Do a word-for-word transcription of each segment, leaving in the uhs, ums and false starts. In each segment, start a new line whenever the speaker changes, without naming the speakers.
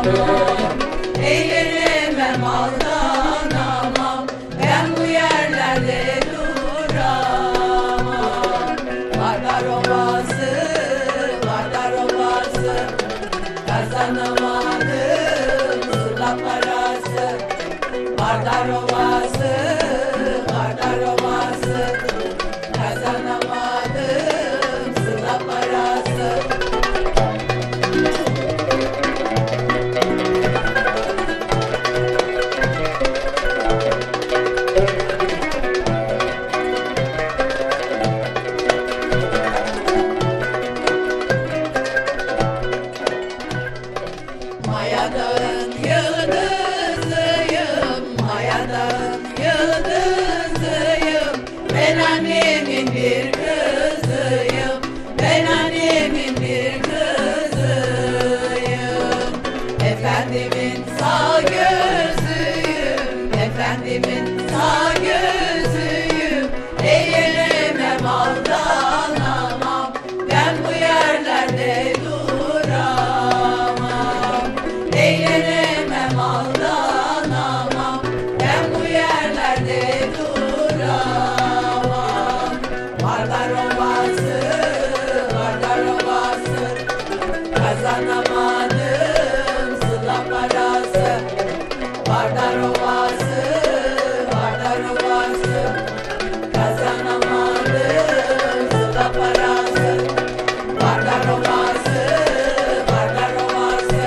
Eğlenemem, aldanamam, ben bu yerlerde duramam. Vardar Ovası, Vardar Ovası, kazanamadım sıla parası. Vardar Ovası, Vardar Ovası, kazanamadım sıla parası. Mayadağın yıldızıyım, Mayadağın yıldızıyım. Ben annemin bir kızıyım, ben annemin bir kızıyım. Efendimin sağ gözüyüm, efendimin sağ gözüyüm. Eğlenemem, aldanamam, ben bu yerlerde duramam. Eğlenemem, aldanamam, ben bu yerlerde duramam. Vardar Ovası, Vardar Ovası, kazanamadım sıla parası. Vardar Ovası, Vardar Ovası, kazanamadım sıla parası. Vardar Ovası, Vardar Ovası,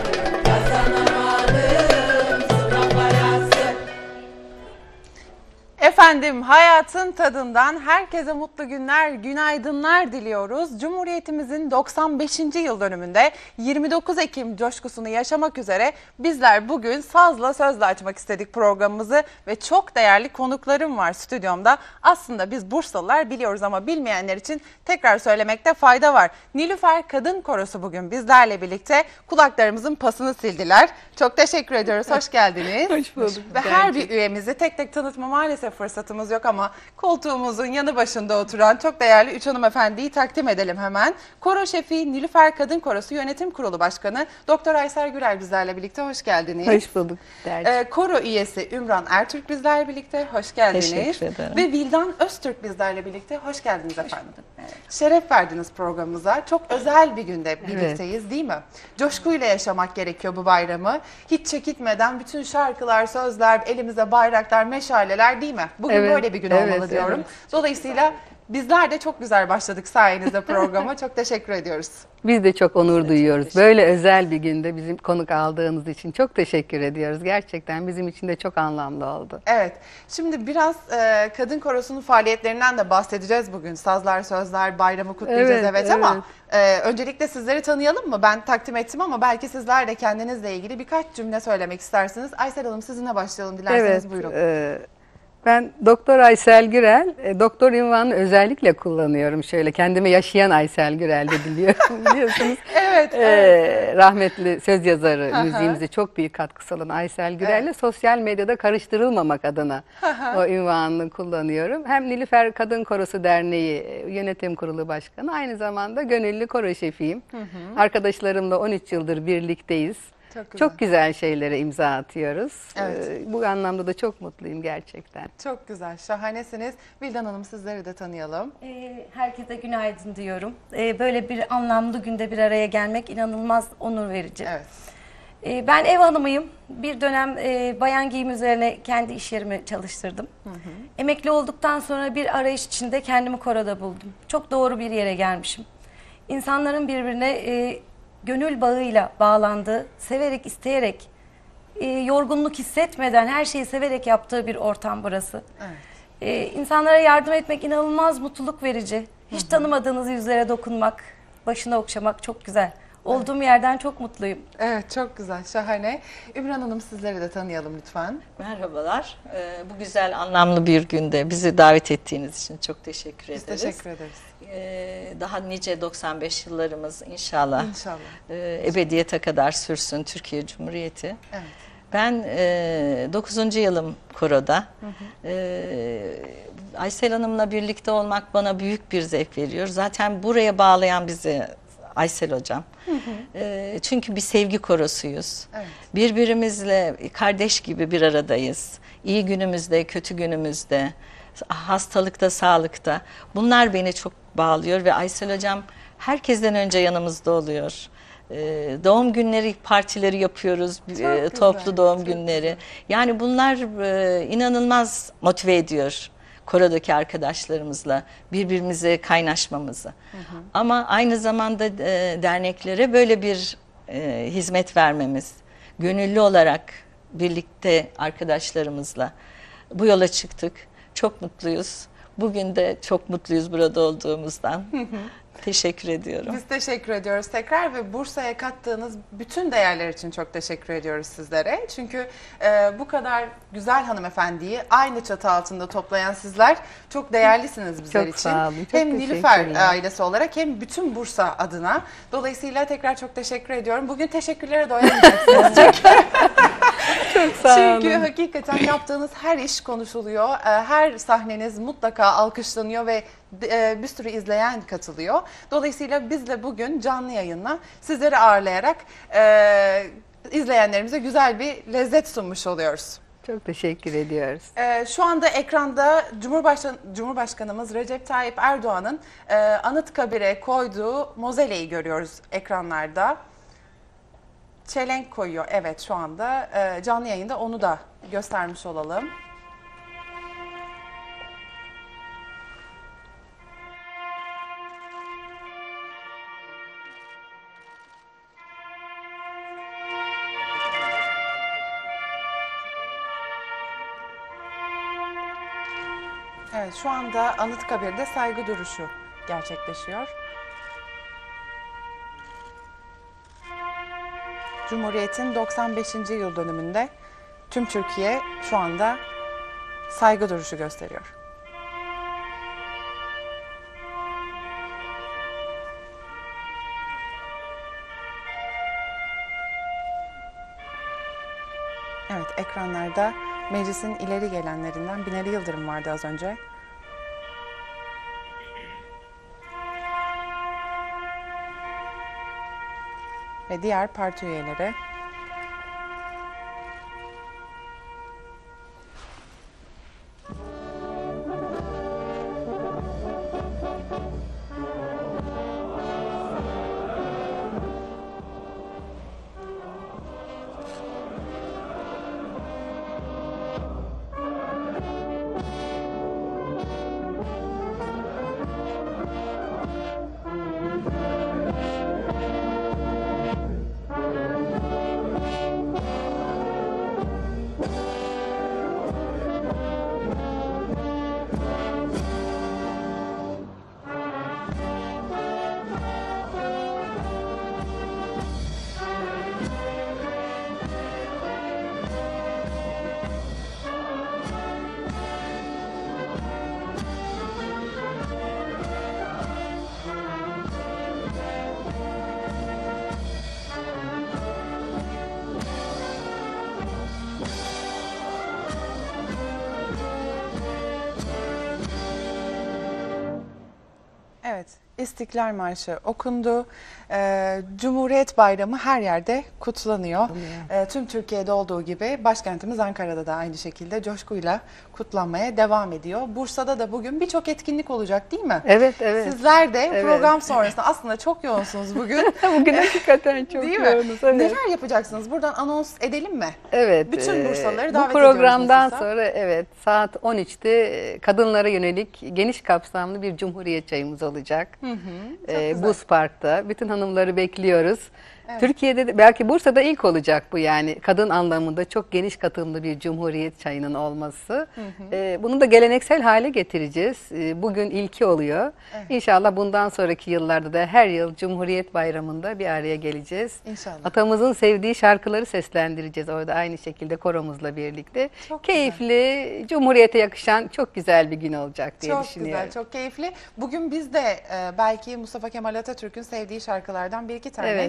kazanamadım sıla parası.
Efendim, hayatın tadından herkese mutlu günler, günaydınlar diliyoruz. Cumhuriyetimizin doksan beşinci yıl dönümünde yirmi dokuz Ekim coşkusunu yaşamak üzere bizler bugün sazla sözle açmak istedik programımızı ve çok değerli konuklarım var stüdyomda. Aslında biz Bursalılar biliyoruz ama bilmeyenler için tekrar söylemekte fayda var. Nilüfer Kadın Korosu bugün bizlerle birlikte, kulaklarımızın pasını sildiler. Çok teşekkür ediyoruz, hoş geldiniz.
Hoş bulduk.
Ve her bir üyemizi tek tek tanıtma maalesef fırsatımız yok ama koltuğumuzun yanı başında oturan çok değerli üç hanımefendiyi takdim edelim hemen. Koro şefi Nilüfer Kadın Korosu Yönetim Kurulu Başkanı Doktor Aysel Gürel bizlerle birlikte, hoş geldiniz.
Hoş bulduk.
Ee, Koro üyesi Ümran Ertürk bizlerle birlikte, hoş geldiniz.
Teşekkür ederim.
Ve Vildan Öztürk bizlerle birlikte, hoş geldiniz efendim. Evet. Şeref verdiniz programımıza. Çok özel bir günde birlikteyiz, evet, değil mi? Coşkuyla yaşamak gerekiyor bu bayramı. Hiç çekitmeden bütün şarkılar, sözler, elimize bayraklar, meşaleler, değil mi? Bugün
evet,
böyle bir gün
evet,
olmalı diyorum.
Evet.
Dolayısıyla bizler de çok güzel başladık sayenizde programa. Çok teşekkür ediyoruz.
Biz de çok onur duyuyoruz. Böyle özel bir günde bizim konuk aldığınız için çok teşekkür ediyoruz. Gerçekten bizim için de çok anlamlı oldu.
Evet. Şimdi biraz e, Kadın Korosu'nun faaliyetlerinden de bahsedeceğiz bugün. Sazlar, sözler, bayramı kutlayacağız, evet,
Evet,
evet,
evet.
ama e, öncelikle sizleri tanıyalım mı? Ben takdim ettim ama belki sizler de kendinizle ilgili birkaç cümle söylemek istersiniz. Aysel Hanım, sizinle başlayalım dilerseniz,
Evet,
buyurun.
E, ben Doktor Aysel Gürel, e, doktor unvanını özellikle kullanıyorum. Şöyle kendimi yaşayan Aysel Gürel de biliyorum, biliyorsunuz.
Evet,
E,
evet.
Rahmetli söz yazarı,
Hı hı.
müziğimize çok büyük katkısı olan Aysel Gürel'le
Evet.
sosyal medyada karıştırılmamak adına o unvanını kullanıyorum. Hem Nilüfer Kadın Korosu Derneği e, Yönetim Kurulu Başkanı, aynı zamanda gönüllü koro şefiyim.
Hı hı.
Arkadaşlarımla on üç yıldır birlikteyiz.
Çok güzel.
Çok güzel şeylere imza atıyoruz.
Evet.
Ee, bu anlamda da çok mutluyum gerçekten.
Çok güzel, şahanesiniz. Vildan Hanım, sizleri de tanıyalım.
Ee, Herkese günaydın diyorum. Ee, Böyle bir anlamlı günde bir araya gelmek inanılmaz onur verici.
Evet.
Ee, Ben ev hanımıyım. Bir dönem e, bayan giyim üzerine kendi iş yerimi çalıştırdım.
Hı hı.
Emekli olduktan sonra bir arayış içinde kendimi koroda buldum. Çok doğru bir yere gelmişim. İnsanların birbirine e, gönül bağıyla bağlandığı, severek, isteyerek, e, yorgunluk hissetmeden her şeyi severek yaptığı bir ortam burası.
Evet.
Ee, insanlara yardım etmek inanılmaz mutluluk verici. Hiç
Hı hı.
tanımadığınız yüzlere dokunmak, başına okşamak çok güzel. Olduğum evet. yerden çok mutluyum.
Evet, çok güzel, şahane. Ümran Hanım, sizleri de tanıyalım lütfen.
Merhabalar. Ee, bu güzel, anlamlı bir günde bizi davet ettiğiniz için çok teşekkür
Biz
ederiz.
teşekkür ederiz.
Ee, daha nice doksan beş yıllarımız inşallah,
İnşallah.
e, ebediyete kadar sürsün Türkiye Cumhuriyeti.
Evet.
Ben e, dokuzuncu yılım koroda. Hı hı. E, Aysel Hanım'la birlikte olmak bana büyük bir zevk veriyor. Zaten buraya bağlayan bizi Aysel hocam. E, çünkü bir sevgi korosuyuz.
Evet.
Birbirimizle kardeş gibi bir aradayız. İyi günümüzde, kötü günümüzde, hastalıkta, sağlıkta. Bunlar beni çok bağlıyor ve Aysel hocam herkesten önce yanımızda oluyor. Ee, doğum günleri partileri yapıyoruz, e, toplu doğum
çok
günleri. Yani bunlar e, inanılmaz motive ediyor korodaki arkadaşlarımızla birbirimize kaynaşmamızı. Hı hı. Ama aynı zamanda e, derneklere böyle bir e, hizmet vermemiz, gönüllü olarak birlikte arkadaşlarımızla bu yola çıktık. Çok mutluyuz. Bugün de çok mutluyuz burada olduğumuzdan. Teşekkür ediyorum.
Biz teşekkür ediyoruz tekrar ve Bursa'ya kattığınız bütün değerler için çok teşekkür ediyoruz sizlere. Çünkü e, bu kadar güzel hanımefendiyi aynı çatı altında toplayan sizler çok değerlisiniz bizler
Çok
için.
sağ olun, çok
hem Nilüfer
teşekkürler.
ailesi olarak hem bütün Bursa adına. Dolayısıyla tekrar çok teşekkür ediyorum. Bugün teşekkürlere doyamayacaksınız çünkü.
Çok sağ olun.
Çünkü hakikaten yaptığınız her iş konuşuluyor. E, Her sahneniz mutlaka alkışlanıyor ve e, bir sürü izleyen katılıyor. Dolayısıyla biz de bugün canlı yayınla sizleri ağırlayarak e, izleyenlerimize güzel bir lezzet sunmuş oluyoruz.
Çok teşekkür ediyoruz.
E, şu anda ekranda Cumhurbaşkan Cumhurbaşkanımız Recep Tayyip Erdoğan'ın e, Anıtkabir'e koyduğu mozeleyi görüyoruz ekranlarda. Çelenk koyuyor. Evet, şu anda e, canlı yayında onu da göstermiş olalım. Evet, şu anda Anıtkabir'de saygı duruşu gerçekleşiyor. Cumhuriyet'in doksan beşinci yıl dönümünde tüm Türkiye şu anda saygı duruşu gösteriyor. Evet, ekranlarda meclisin ileri gelenlerinden Binali Yıldırım vardı az önce. Ve diğer parti üyeleri. Evet, İstiklal Marşı okundu. Ee, Cumhuriyet Bayramı her yerde kutlanıyor. Ee, tüm Türkiye'de olduğu gibi başkentimiz Ankara'da da aynı şekilde coşkuyla kutlanmaya devam ediyor. Bursa'da da bugün birçok etkinlik olacak değil mi?
Evet, evet.
Sizler de
Evet.
program sonrasında aslında çok yoğunsunuz bugün.
Bugün hakikaten çok
Değil mi?
yoğunuz. Evet.
Neler yapacaksınız? Buradan anons edelim mi?
Evet.
Bütün
e,
Bursalıları davet
Bu
ediyoruz
programdan
nasılsa.
sonra evet saat on üçte kadınlara yönelik geniş kapsamlı bir Cumhuriyet çayımız olacak.
Hı hı, çok
E,
güzel.
Buz Park'ta. Bütün hanımları bekliyoruz. Türkiye'de de, belki Bursa'da ilk olacak bu yani kadın anlamında çok geniş katılımlı bir Cumhuriyet çayının olması. Hı hı. E, bunu da geleneksel hale getireceğiz. E, bugün ilki oluyor. Evet. İnşallah bundan sonraki yıllarda da her yıl Cumhuriyet Bayramı'nda bir araya geleceğiz.
İnşallah.
Atamızın sevdiği şarkıları seslendireceğiz orada aynı şekilde koromuzla birlikte.
Çok
Keyifli, Cumhuriyet'e yakışan çok güzel bir gün olacak diye
Çok
düşünüyorum.
güzel, çok keyifli. Bugün biz de e, belki Mustafa Kemal Atatürk'ün sevdiği şarkılardan bir iki tane
Evet.
dinlemek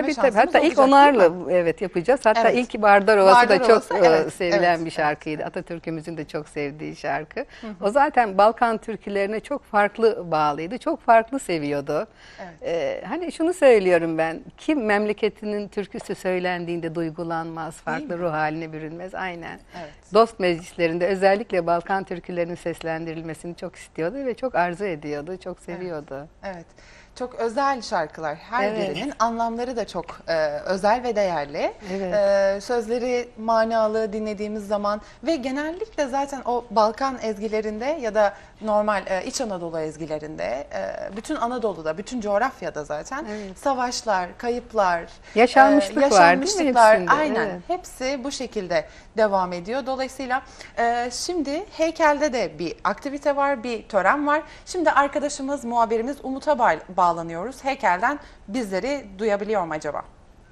Tabii tabii.
şansımız
Hatta ilk
olacak,
onlarla
değil mi?
evet yapacağız. Hatta
Evet.
ilk Vardar Ovası
Vardar
da çok
Ovası,
e,
evet,
sevilen
evet,
bir şarkıydı. Atatürk'ümüzün de çok sevdiği şarkı. O zaten Balkan türkülerine çok farklı bağlıydı. Çok farklı seviyordu.
Evet.
Ee, hani şunu söylüyorum ben. Kim memleketinin türküsü söylendiğinde duygulanmaz, farklı ruh haline bürünmez. Aynen.
Evet.
Dost meclislerinde özellikle Balkan türkülerinin seslendirilmesini çok istiyordu ve çok arzu ediyordu, çok seviyordu.
Evet. Çok özel şarkılar. Her
Evet.
birinin anlamları da çok e, özel ve değerli.
Evet.
E, sözleri manalı dinlediğimiz zaman ve genellikle zaten o Balkan ezgilerinde ya da normal e, İç Anadolu ezgilerinde, e, bütün Anadolu'da, bütün coğrafyada zaten
Evet.
savaşlar, kayıplar,
Yaşanmışlık var, değil mi
yaşanmışlıklar,
hepsinde?
aynen.
Evet.
Hepsi bu şekilde devam ediyor. Dolayısıyla e, şimdi heykelde de bir aktivite var, bir tören var. Şimdi arkadaşımız, muhabirimiz Umut'a ba- bağlanıyoruz. Heykelden bizleri duyabiliyor mu acaba?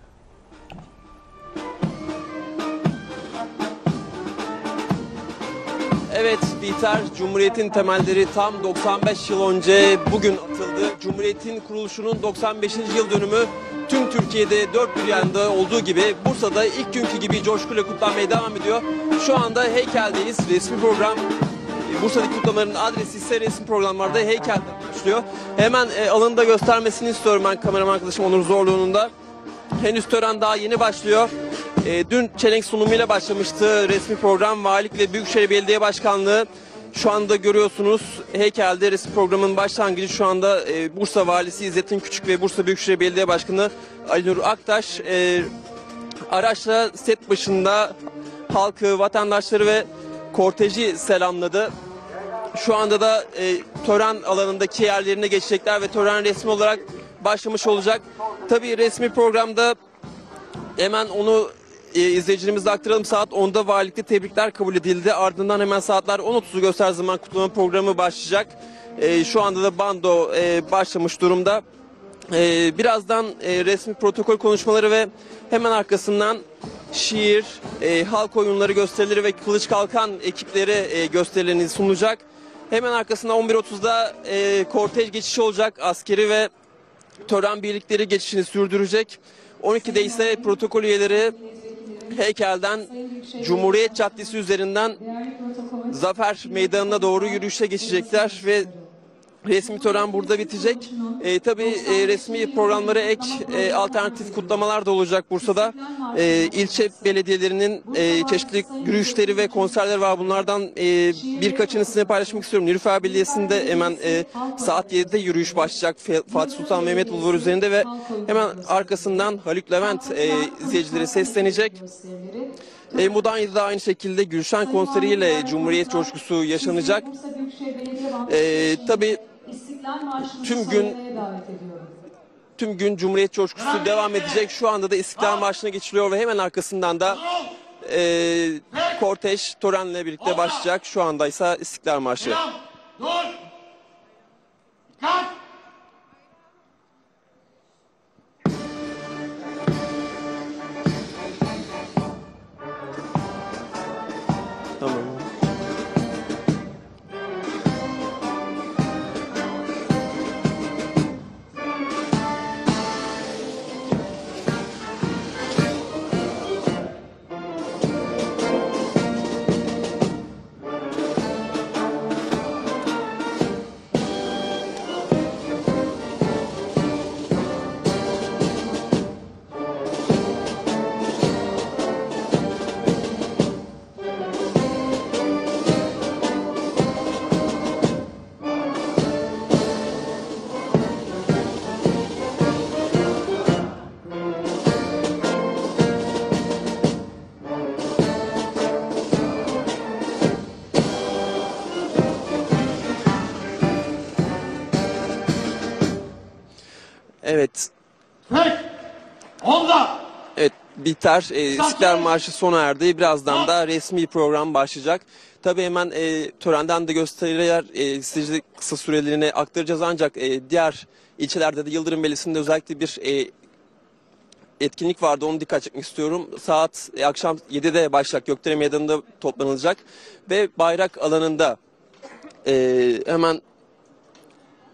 Evet Bihter, Cumhuriyet'in temelleri tam doksan beş yıl önce bugün atıldı. Cumhuriyet'in kuruluşunun doksan beşinci yıl dönümü tüm Türkiye'de dört bir yanda olduğu gibi Bursa'da ilk günkü gibi coşkuyla kutlanmaya devam ediyor. Şu anda heykeldeyiz. Resmi program, Bursa'daki kutlamaların adresi ise resmi programlarda heykelde başlıyor. Hemen e, alanı da göstermesini istiyorum ben kameraman arkadaşım Onur Zorlu'nun da. Henüz tören daha yeni başlıyor. E, dün çelenk sunumuyla başlamıştı resmi program. Valilik ve Büyükşehir Belediye Başkanlığı şu anda görüyorsunuz heykelde resmi programın başlangıcı şu anda e, Bursa Valisi İzzettin Küçük ve Bursa Büyükşehir Belediye Başkanı Ali Nur Aktaş e, araçla set başında halkı, vatandaşları ve korteji selamladı. Şu anda da e, tören alanındaki yerlerine geçecekler ve tören resmi olarak başlamış olacak. Tabii resmi programda hemen onu e, izleyicilerimize aktaralım. Saat onda valilikte tebrikler kabul edildi. Ardından hemen saatler on otuzu göster zaman kutlama programı başlayacak. E, şu anda da bando e, başlamış durumda. E, birazdan e, resmi protokol konuşmaları ve hemen arkasından şiir, e, halk oyunları gösterileri ve Kılıç Kalkan ekipleri e, gösterilerini sunulacak. Hemen arkasında on bir otuzda e, kortej geçişi olacak. Askeri ve tören birlikleri geçişini sürdürecek. on ikide ise protokol üyeleri heykelden Cumhuriyet Caddesi üzerinden Zafer Meydanı'na doğru yürüyüşe geçecekler ve resmi tören burada bitecek. E, tabii e, resmi programlara ek e, alternatif kutlamalar da olacak Bursa'da. E, ilçe belediyelerinin e, çeşitli yürüyüşleri ve konserler var. Bunlardan e, birkaçını sizinle paylaşmak istiyorum. Nilüfer Belediyesi'nde hemen e, saat yedide yürüyüş başlayacak Fatih Sultan Mehmet Bulvarı üzerinde ve hemen arkasından Haluk Levent e, izleyicilere seslenecek. E, Mudanya'da da aynı şekilde Gülşen konseriyle Cumhuriyet coşkusu yaşanacak. E, tabii tüm gün tüm gün Cumhuriyet coşkusu devam edecek. Şu anda da İstiklal Marşı'na geçiliyor ve hemen arkasından da e, kortej törenle birlikte başlayacak. Şu anda ise İstiklal Marşı.
Dur! Kalk!
Tamam. Evet.
Tek! Onda!
Evet, biter. E, İstiklal Marşı sona erdi. Birazdan da resmi program başlayacak. Tabii hemen e, törenden de gösteriler e, izleyiciler kısa sürelerini aktaracağız ancak e, diğer ilçelerde de Yıldırım Belediyesi'nde özellikle bir e, etkinlik vardı. Onu dikkat çekmek istiyorum. Saat e, akşam yedide başlayacak. Gökdere Meydanı'nda toplanılacak ve bayrak alanında e, hemen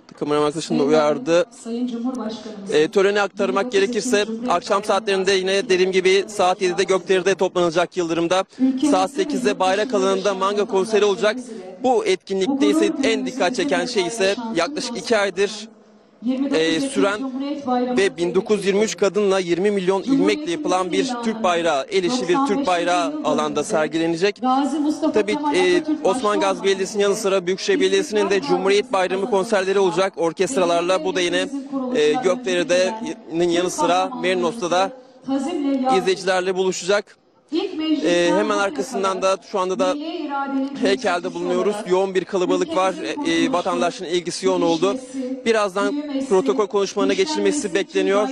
kameraman arkadaşım da uyardı.
Sayın Cumhurbaşkanımız.
E, töreni aktarmak gerekirse akşam saatlerinde yine dediğim gibi saat yedide Gökdere'de toplanılacak Yıldırım'da. Saat sekizde bayrak alanında manga konseri olacak. Bu etkinlikte ise en dikkat çeken şey ise yaklaşık iki aydır e, süren ve bin dokuz yüz yirmi üç kadınla yirmi milyon ilmekle yapılan bir Türk bayrağı, el işi bir Türk bayrağı alanda sergilenecek. Tabii e, Osman Gazi Belediyesi'nin yanı sıra Büyükşehir Belediyesi'nin de Cumhuriyet Bayramı konserleri olacak orkestralarla. Bu da yine e, Gökdere'nin yanı sıra Merinos'ta da izleyicilerle buluşacak. Ee, hemen arkasından da şu anda da heykelde bulunuyoruz. Yoğun bir kalabalık var. Ee, vatandaşın ilgisi yoğun oldu. Birazdan protokol konuşmalarına geçilmesi bekleniyor.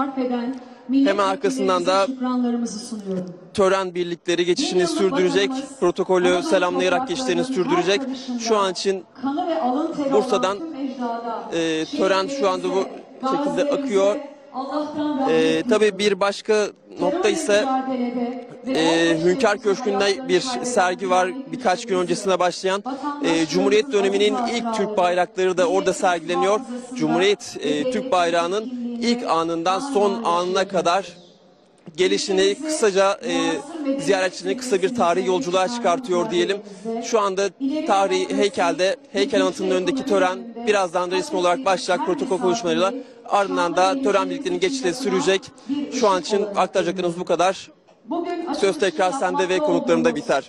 Hemen arkasından da tören birlikleri geçişini sürdürecek. Protokolü selamlayarak geçişlerini sürdürecek. Şu an için Bursa'dan e, tören şu anda bu şekilde akıyor. Ee, tabii bir başka nokta ise e, Hünkar Köşkü'nde bir sergi var. Birkaç gün öncesine başlayan e, Cumhuriyet döneminin ilk Türk bayrakları da orada sergileniyor. Cumhuriyet e, Türk bayrağının ilk anından son anına kadar gelişini kısaca e, ziyaretçilerini kısa bir tarihi yolculuğa çıkartıyor diyelim. Şu anda tarihi heykelde, heykel anıtının önündeki tören birazdan da resmi olarak başlayacak protokol konuşmalarıyla. Ardından da tören birliklerinin geçişleri sürecek. Şu an için aktaracaklarımız bu kadar. Söz tekrar sende ve konuklarında biter.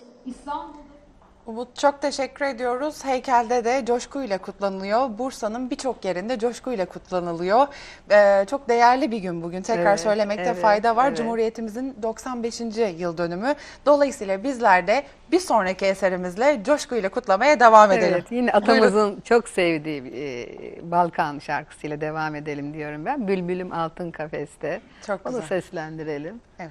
Umut, çok teşekkür ediyoruz. Heykelde de coşkuyla kutlanılıyor. Bursa'nın birçok yerinde coşkuyla kutlanılıyor. Ee, çok değerli bir gün bugün. Tekrar
Evet,
söylemekte
evet,
fayda var.
evet.
Cumhuriyetimizin doksan beşinci yıl dönümü. Dolayısıyla bizler de bir sonraki eserimizle coşkuyla kutlamaya devam edelim.
Evet, yine atamızın çok sevdiği e, Balkan şarkısıyla devam edelim diyorum ben. Bülbülüm altın kafeste.
Çok
Onu
güzel.
seslendirelim.
Evet.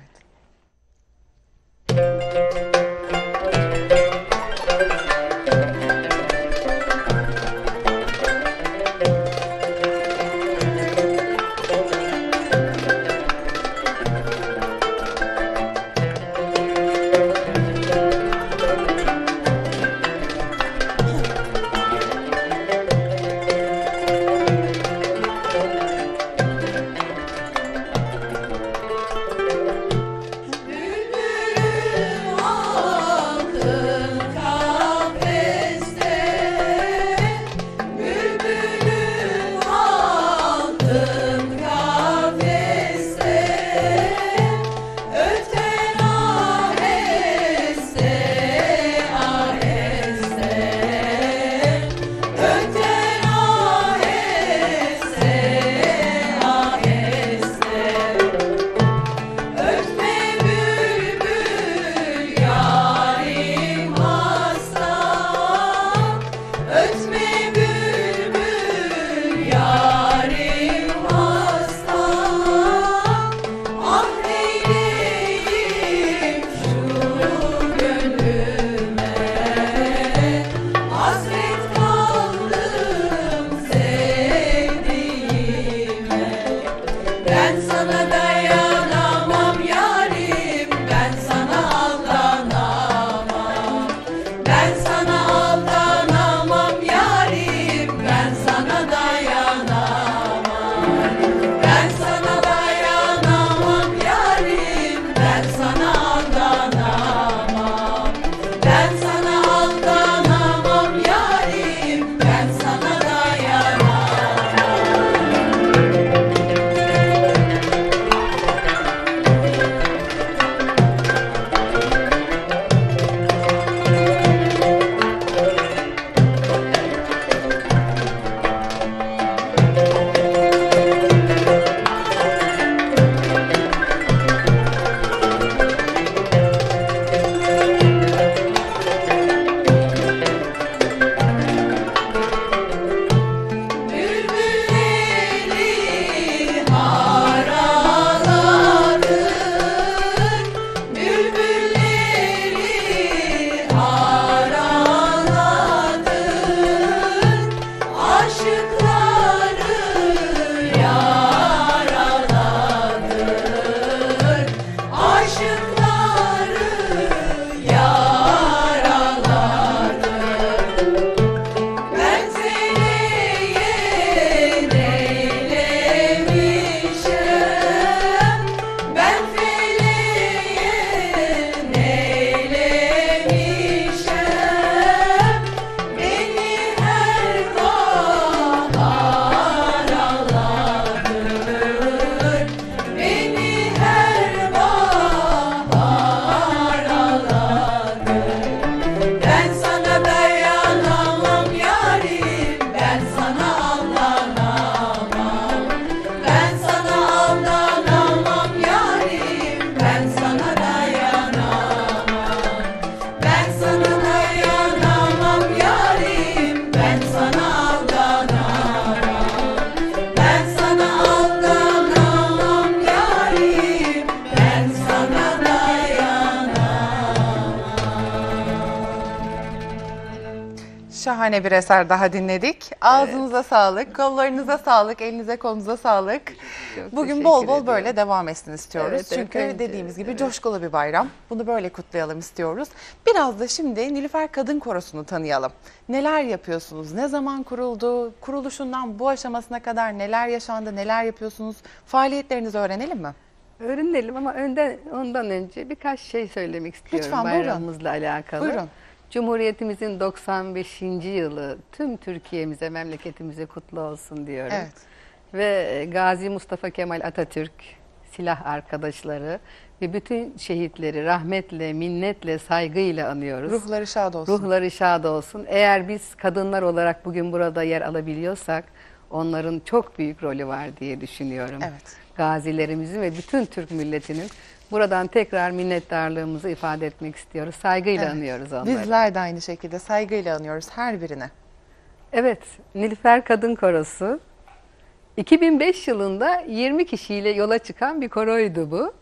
Şahane bir eser daha dinledik. Ağzınıza sağlık, kollarınıza sağlık, elinize kolunuza sağlık.
Çok
Bugün
teşekkür
bol bol
ediyorum.
böyle devam etsin istiyoruz.
Evet, evet,
Çünkü
bence,
dediğimiz gibi
evet.
coşkulu bir bayram. Bunu böyle kutlayalım istiyoruz. Biraz da şimdi Nilüfer Kadın Korosu'nu tanıyalım. Neler yapıyorsunuz? Ne zaman kuruldu? Kuruluşundan bu aşamasına kadar neler yaşandı? Neler yapıyorsunuz? Faaliyetlerinizi öğrenelim mi?
Öğrenelim ama önden, ondan önce birkaç şey söylemek istiyorum
Lütfen, buyurun.
bayramımızla alakalı.
Buyurun.
Cumhuriyetimizin doksan beşinci yılı tüm Türkiye'mize, memleketimize kutlu olsun diyorum.
Evet.
Ve Gazi Mustafa Kemal Atatürk, silah arkadaşları ve bütün şehitleri rahmetle, minnetle, saygıyla anıyoruz.
Ruhları şad olsun.
Ruhları şad olsun. Eğer biz kadınlar olarak bugün burada yer alabiliyorsak onların çok büyük rolü var diye düşünüyorum.
Evet.
Gazilerimizin ve bütün Türk milletinin buradan tekrar minnettarlığımızı ifade etmek istiyoruz. Saygıyla
Evet.
anıyoruz onları.
Bizler de aynı şekilde saygıyla anıyoruz her birine.
Evet, Nilüfer Kadın Korosu. iki bin beş yılında yirmi kişiyle yola çıkan bir koroydu bu.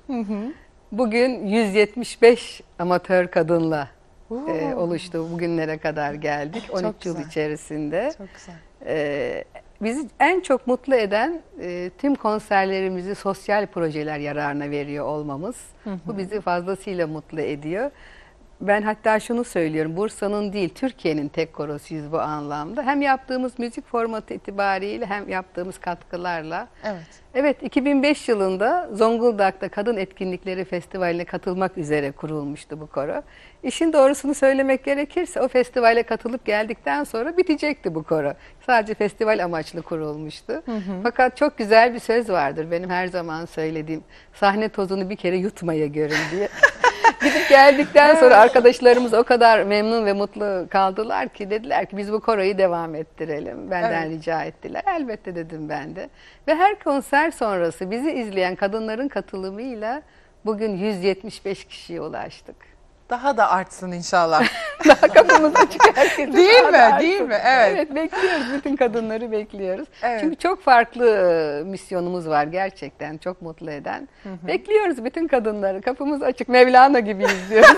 Bugün yüz yetmiş beş amatör kadınla
Oo.
e, oluştu. Bugünlere kadar geldik. on üç yıl
güzel.
içerisinde.
Çok güzel.
E, bizi en çok mutlu eden e, tüm konserlerimizi sosyal projeler yararına veriyor olmamız. Bu bizi fazlasıyla mutlu ediyor. Ben hatta şunu söylüyorum, Bursa'nın değil Türkiye'nin tek korosuyuz bu anlamda. Hem yaptığımız müzik formatı itibariyle hem yaptığımız katkılarla.
Evet.
Evet, iki bin beş yılında Zonguldak'ta Kadın Etkinlikleri Festivali'ne katılmak üzere kurulmuştu bu koro. İşin doğrusunu söylemek gerekirse o festivale katılıp geldikten sonra bitecekti bu koro. Sadece festival amaçlı kurulmuştu. Fakat çok güzel bir söz vardır benim her zaman söylediğim. Sahne tozunu bir kere yutmaya görün diye. Gidip geldikten sonra arkadaşlarımız o kadar memnun ve mutlu kaldılar ki dediler ki biz bu koroyu devam ettirelim. Benden
Evet.
rica ettiler. Elbette dedim ben de. Ve her konser sonrası bizi izleyen kadınların katılımıyla bugün yüz yetmiş beş kişiye ulaştık.
Daha da artsın inşallah.
Daha kapımız açık herkese.
Değil
daha
mi?
da artsın.
Değil mi? Evet.
Evet, bekliyoruz. Bütün kadınları bekliyoruz.
Evet.
Çünkü çok farklı e, misyonumuz var gerçekten. Çok mutlu eden. Bekliyoruz bütün kadınları. Kapımız açık. Mevlana gibi izliyoruz.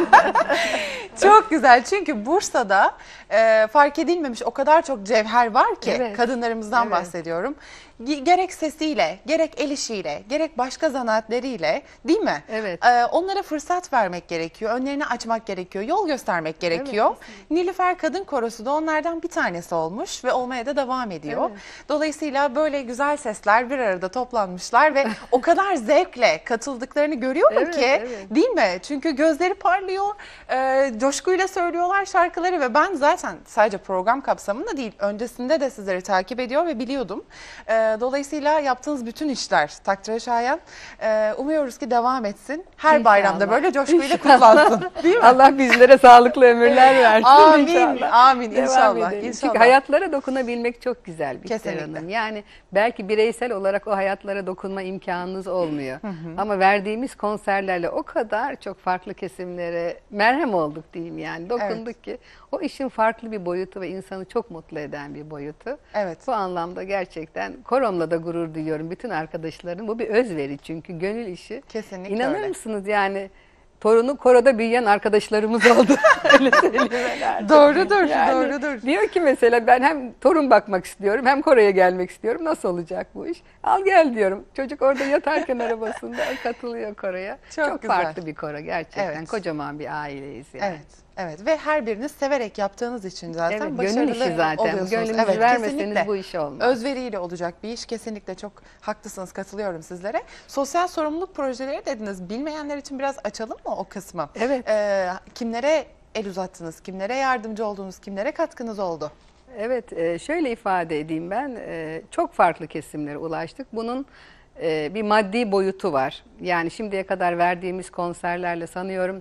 Çok güzel, çünkü Bursa'da e, fark edilmemiş o kadar çok cevher var ki,
Evet.
kadınlarımızdan
Evet.
bahsediyorum. Ge- Gerek sesiyle, gerek el işiyle, gerek başka zanaatleriyle, değil mi?
Evet.
E, onlara fırsat vermek gerekiyor, önlerini açmak gerekiyor, yol göstermek gerekiyor. Nilüfer Kadın Korosu da onlardan bir tanesi olmuş ve olmaya da devam ediyor.
Evet.
Dolayısıyla böyle güzel sesler bir arada toplanmışlar ve o kadar zevkle katıldıklarını görüyorum
Evet,
ki,
evet.
değil mi? Çünkü gözleri parlıyor, e, coşkuyla söylüyorlar şarkıları ve ben zaten sadece program kapsamında değil, öncesinde de sizleri takip ediyor ve biliyordum. E, dolayısıyla yaptığınız bütün işler takdire şayan. E, umuyoruz ki devam etsin. Her
İnşallah.
bayramda böyle coşkuyla
İnşallah.
kutlansın. Değil mi?
Allah bizlere sağlıklı ömürler versin.
Amin,
inşallah.
amin,
Devam
inşallah,
edelim.
inşallah.
Çünkü hayatlara dokunabilmek çok güzel bir
Kesinlikle.
Hanım. Yani belki bireysel olarak o hayatlara dokunma imkanınız olmuyor. Ama verdiğimiz konserlerle o kadar çok farklı kesimlere merhem olduk diyeyim yani. Dokunduk ki o işin farklı bir boyutu ve insanı çok mutlu eden bir boyutu.
Evet.
Bu anlamda gerçekten koromla da gurur duyuyorum bütün arkadaşlarım. Bu bir özveri çünkü gönül işi.
Kesinlikle
İnanır
öyle.
mısınız yani torunu koroda büyüyen arkadaşlarımız oldu. Öyle söyleyeyim ben artık.
Doğrudur,
Yani
doğrudur.
Diyor ki mesela ben hem torun bakmak istiyorum hem koroya gelmek istiyorum. Nasıl olacak bu iş? Al gel diyorum. Çocuk orada yatarken arabasında katılıyor koroya.
Çok
Çok,
güzel.
farklı bir koro gerçekten.
Evet.
Kocaman bir aileyiz yani.
Evet. Evet ve her biriniz severek yaptığınız için zaten
Evet,
başarılı
gönül işi zaten.
oluyorsunuz.
Gönlünüzü vermeseniz
kesinlikle.
bu iş olmaz.
Özveriyle olacak bir iş, kesinlikle çok haklısınız, katılıyorum sizlere. Sosyal sorumluluk projeleri dediniz. Bilmeyenler için biraz açalım mı o kısmı?
Evet.
Ee, kimlere el uzattınız, kimlere yardımcı oldunuz, kimlere katkınız oldu?
Evet, e, şöyle ifade edeyim ben. E, Çok farklı kesimlere ulaştık. Bunun e, bir maddi boyutu var. Yani şimdiye kadar verdiğimiz konserlerle sanıyorum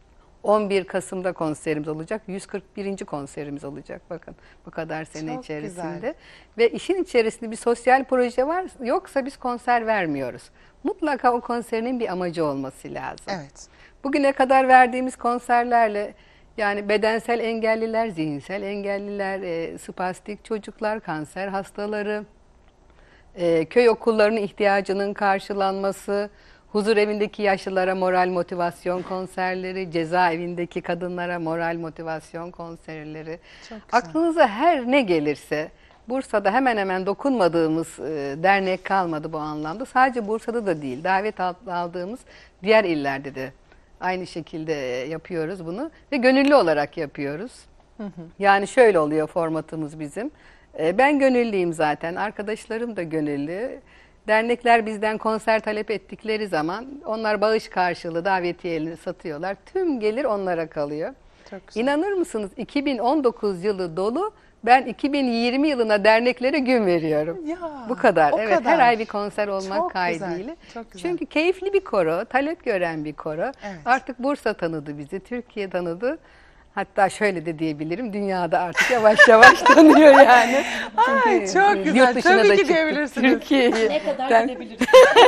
on bir Kasım'da konserimiz olacak. yüz kırk birinci konserimiz olacak. Bakın bu kadar sene
Çok
içerisinde.
güzel.
Ve işin içerisinde bir sosyal proje var. Yoksa biz konser vermiyoruz. Mutlaka o konserinin bir amacı olması lazım.
Evet.
Bugüne kadar verdiğimiz konserlerle yani bedensel engelliler, zihinsel engelliler, e, spastik çocuklar, kanser hastaları, e, köy okullarının ihtiyacının karşılanması, Huzur evindeki yaşlılara moral motivasyon konserleri, cezaevindeki kadınlara moral motivasyon konserleri. Aklınıza her ne gelirse, Bursa'da hemen hemen dokunmadığımız e, dernek kalmadı bu anlamda. Sadece Bursa'da da değil, davet aldığımız diğer illerde de aynı şekilde yapıyoruz bunu ve gönüllü olarak yapıyoruz. Hı hı. Yani şöyle oluyor formatımız bizim. E, ben gönüllüyüm zaten, arkadaşlarım da gönüllü. Dernekler bizden konser talep ettikleri zaman onlar bağış karşılığı davetiyelerini satıyorlar. Tüm gelir onlara kalıyor.
Çok güzel.
İnanır mısınız iki bin on dokuz yılı dolu, ben iki bin yirmi yılına derneklere gün veriyorum.
Ya,
bu kadar.
o
Evet,
kadar.
her ay bir konser olmak
Çok
kaydıyla.
güzel, çok güzel.
Çünkü keyifli bir koro, talep gören bir koro.
Evet.
Artık Bursa tanıdı bizi, Türkiye tanıdı. Hatta şöyle de diyebilirim, dünyada artık yavaş yavaş tanıyor yani.
Ay,
Çünkü
çok
yurt
güzel.
dışına
Tabii
da
ki
çıktık.
diyebilirsiniz.
Türkiye'yi.
Ne kadar
Ben-
gidebiliriz?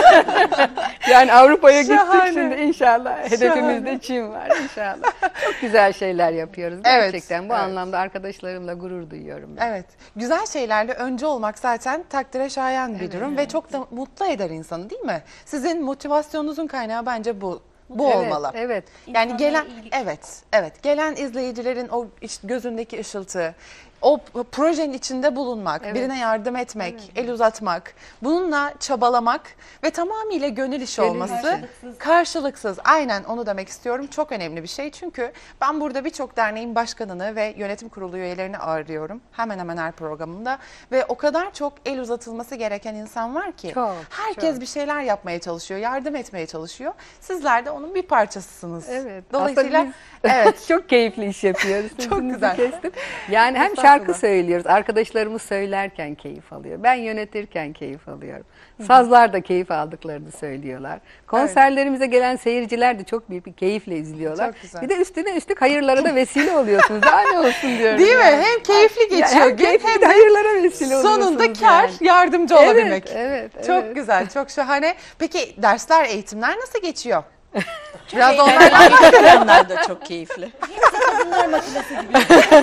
Yani Avrupa'ya gittik
Şahane.
şimdi inşallah. Hedefimizde
Şahane.
Çin var inşallah. Çok güzel şeyler yapıyoruz
Evet,
gerçekten. Bu
evet.
anlamda arkadaşlarımla gurur duyuyorum ben.
Evet. Güzel şeylerle önce olmak zaten takdire şayan bir durum ve çok da mutlu eder insanı, değil mi? Sizin motivasyonunuzun kaynağı bence bu. Bu
Evet,
olmalı.
evet.
Yani
İnsanlara
gelen
iyilik.
evet, evet. Gelen izleyicilerin o iş- gözündeki ışıltı, o p- projenin içinde bulunmak,
Evet.
birine yardım etmek, el uzatmak, bununla çabalamak ve tamamıyla gönül işi
Gönül
olması,
işi.
karşılıksız. karşılıksız. Aynen onu demek istiyorum. Çok önemli bir şey. Çünkü ben burada birçok derneğin başkanını ve yönetim kurulu üyelerini ağırlıyorum. Hemen hemen her programımda ve o kadar çok el uzatılması gereken insan var ki.
Çok,
herkes
çok.
bir şeyler yapmaya çalışıyor, yardım etmeye çalışıyor. Sizler de onun bir parçasısınız.
Evet.
Dolayısıyla
Aslında biz
evet.
çok keyifli iş yapıyoruz.
Çok
Sözünüzü
güzel.
kestim. Yani hem
Estağfurullah.
şarkı söylüyoruz. Arkadaşlarımız söylerken keyif alıyor. Ben yönetirken keyif alıyorum. Sazlar da keyif aldıklarını söylüyorlar. Konserlerimize gelen seyirciler de çok büyük bir keyifle izliyorlar.
Çok güzel.
Bir de üstüne üstlük hayırlara da vesile oluyorsunuz. Daha ne olsun diyorum.
Değil mi?
yani.
Hem keyifli geçiyor
hem
gün
keyifli
hem
de
de
hayırlara vesile oluyorsunuz.
sonunda kar,
yani.
yardımcı
Evet,
olabilmek.
evet,
Çok
evet.
güzel, çok şahane. Peki dersler, eğitimler nasıl geçiyor? Biraz da onlardan
Onlar da çok keyifli.
Kadınlar makinesi gibi.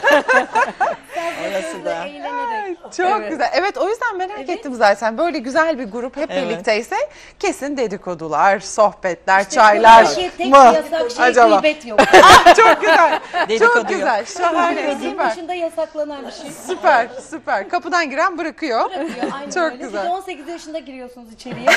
Orası da.
Eğlenerek.
çok
Evet.
güzel. Evet, o yüzden merak ettim zaten. Böyle güzel bir grup hep
Evet.
birlikteyse kesin dedikodular, sohbetler, çaylar
Şey, tek
mı?
yasak şey
Acaba?
gıybet yok.
Ah, çok güzel.
Dedikodu
çok güzel. Şahane,
Gıybetin
süper.
dışında yasaklanan bir şey.
Süper, süper. Kapıdan giren bırakıyor.
Bırakıyor, aynen
Çok
öyle.
güzel.
Siz on sekiz yaşında giriyorsunuz içeriye.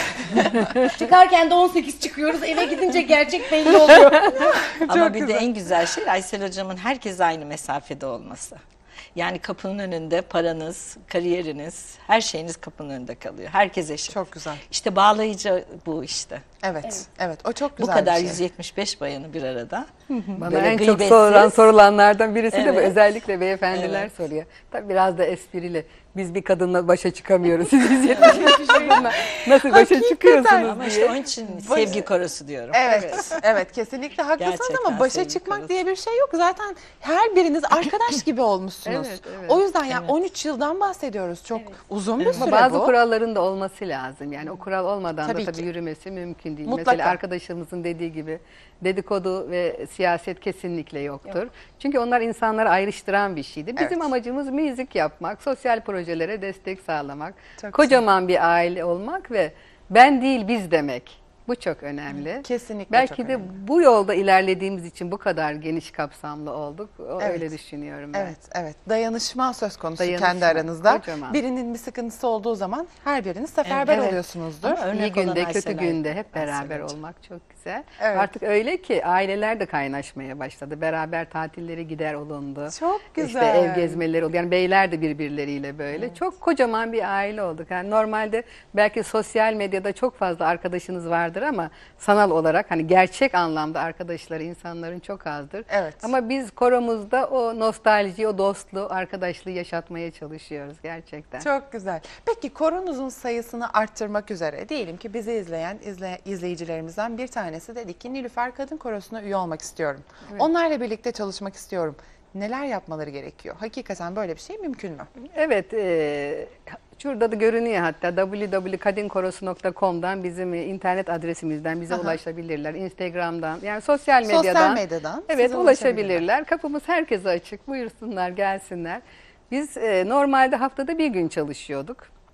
Çıkarken de on sekiz çıkıyoruz. Eve gidince gerçek belli oluyor.
Ama bir
güzel.
de en güzel şey Aysel hocamın herkes aynı mesafede olması. Yani kapının önünde paranız, kariyeriniz, her şeyiniz kapının önünde kalıyor. Herkes eşit.
Çok güzel.
İşte bağlayıcı bu işte.
Evet, evet. O çok
Bu
güzel
kadar
bir şey.
yüz yetmiş beş bayanı bir arada.
Bana
Böyle
en çok
gıybetsiz.
sorulan sorulanlardan birisi de bu.
Evet.
Özellikle beyefendiler
Evet.
soruyor. Tabii biraz da esprili. Biz bir kadınla başa çıkamıyoruz. Siz yüz yetmiş beş kadınla nasıl başa
Hakikaten.
çıkıyorsunuz
Ama
diye.
işte onun için sevgi korosu diyorum.
Evet, evet kesinlikle haklısınız
Gerçekten
ama başa
sevgi
çıkmak
konusu.
diye bir şey yok. Zaten her biriniz arkadaş gibi olmuşsunuz.
Evet, evet.
O yüzden yani on üç yıldan bahsediyoruz. Çok uzun bir süre
Ama bazı
bu.
kuralların da olması lazım. Yani o kural olmadan
Tabii
da tabii
ki.
yürümesi mümkün değil.
Mutlaka.
Mesela arkadaşımızın dediği gibi dedikodu ve siyaset kesinlikle yoktur. Çünkü onlar insanları ayrıştıran bir şeydi. Bizim
Evet.
amacımız müzik yapmak, sosyal projelere destek sağlamak,
Çok
kocaman bir aile olmak ve ben değil biz demek. Bu çok önemli.
Kesinlikle
Belki
çok
de
önemli.
bu yolda ilerlediğimiz için bu kadar geniş kapsamlı olduk. O
Evet.
öyle düşünüyorum ben.
Evet, evet. Dayanışma söz konusu
Dayanışma,
kendi aranızda.
kocaman.
Birinin bir sıkıntısı olduğu zaman her biriniz seferber
Evet.
oluyorsunuzdur.
Ama örnek
İyi günde,
olan
kötü
Aysel
günde hep
Aysel
beraber
Hoca.
olmak çok güzel.
Evet.
Artık öyle ki aileler de kaynaşmaya başladı. Beraber tatilleri gider olundu.
Çok
İşte
güzel.
ev gezmeleri oldu. Yani beyler de birbirleriyle böyle. Çok kocaman bir aile olduk. Yani normalde belki sosyal medyada çok fazla arkadaşınız vardır ama sanal olarak hani gerçek anlamda arkadaşları insanların çok azdır.
Evet.
Ama biz koromuzda o nostalji, o dostluğu, arkadaşlığı yaşatmaya çalışıyoruz gerçekten.
Çok güzel. Peki koronuzun sayısını arttırmak üzere diyelim ki bizi izleyen izle, izleyicilerimizden bir tanesi dedi ki Nilüfer Kadın Korosu'na üye olmak istiyorum. Onlarla birlikte çalışmak istiyorum. Neler yapmaları gerekiyor? Hakikaten böyle bir şey mümkün mü?
Evet, e, şurada da görünüyor hatta double-u double-u double-u kadinkorosu nokta com'dan bizim e, internet adresimizden bize
Aha.
ulaşabilirler. Instagram'dan, yani sosyal medyadan.
Sosyal medyadan
Evet,
size
ulaşabilirler. Kapımız herkese açık. Buyursunlar, gelsinler. Biz e, normalde haftada bir gün çalışıyorduk.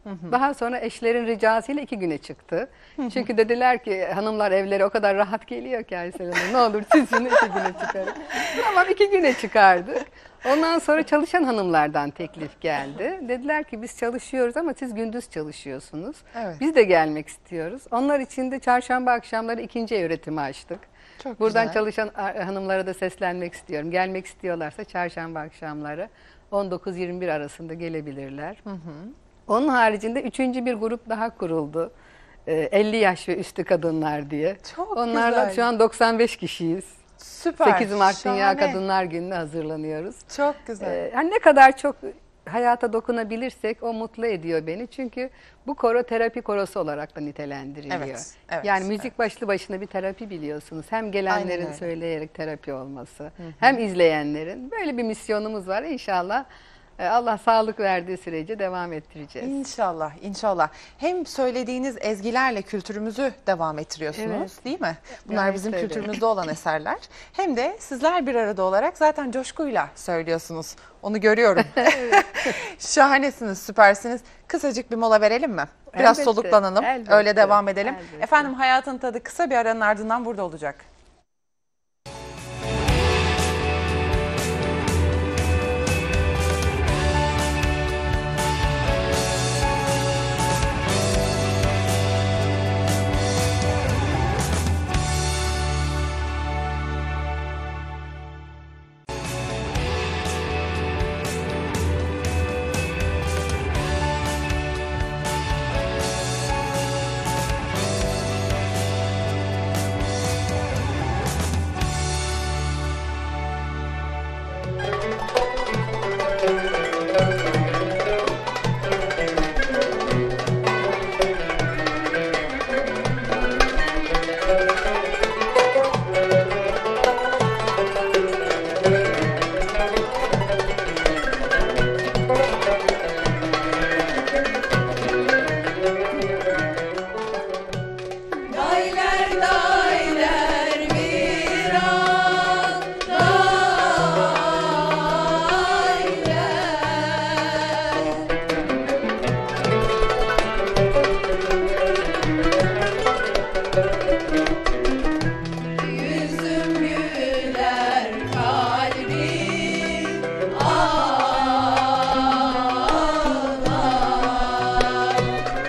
Daha sonra eşlerin ricasıyla iki güne çıktı. Çünkü dediler ki hanımlar evlere o kadar rahat geliyor ki Aysel Hanım, ne olur siz şunu iki güne çıkarın. Tamam, iki güne çıkardık. Ondan sonra çalışan hanımlardan teklif geldi. Dediler ki biz çalışıyoruz ama siz gündüz çalışıyorsunuz.
Evet.
Biz de gelmek istiyoruz. Onlar için de çarşamba akşamları ikinci ev üretimi açtık.
Çok
Buradan
güzel.
çalışan hanımlara da seslenmek istiyorum. Gelmek istiyorlarsa çarşamba akşamları on dokuz yirmi bir arasında gelebilirler. Hı hı. Onun haricinde üçüncü bir grup daha kuruldu. elli yaş ve üstü kadınlar diye.
Çok
Onlarla
güzel.
şu an doksan beş kişiyiz.
Süper.
sekiz Mart Dünya
şahane.
Kadınlar Günü'ne hazırlanıyoruz.
Çok güzel.
Ee, yani ne kadar çok hayata dokunabilirsek o mutlu ediyor beni. Çünkü bu koro terapi korosu olarak da nitelendiriliyor.
Evet, evet,
yani müzik başlı başına bir terapi biliyorsunuz. Hem
Aynen
gelenlerin
öyle.
söyleyerek terapi olması, hem izleyenlerin. Böyle bir misyonumuz var. İnşallah e, Allah sağlık verdiği sürece devam ettireceğiz.
İnşallah, inşallah. Hem söylediğiniz ezgilerle kültürümüzü devam ettiriyorsunuz,
Evet.
değil mi? Bunlar
Gayet
bizim
öyle.
kültürümüzde olan eserler. Hem de sizler bir arada olarak zaten coşkuyla söylüyorsunuz. Onu görüyorum. Şahanesiniz, süpersiniz. Kısacık bir mola verelim mi? Biraz
Elbette,
soluklanalım,
elbette,
öyle devam edelim.
elbette.
Efendim, Hayatın Tadı kısa bir aranın ardından burada olacak.
Dayler dayler bir an dayler. Yüzüm güler kalbim ağlar.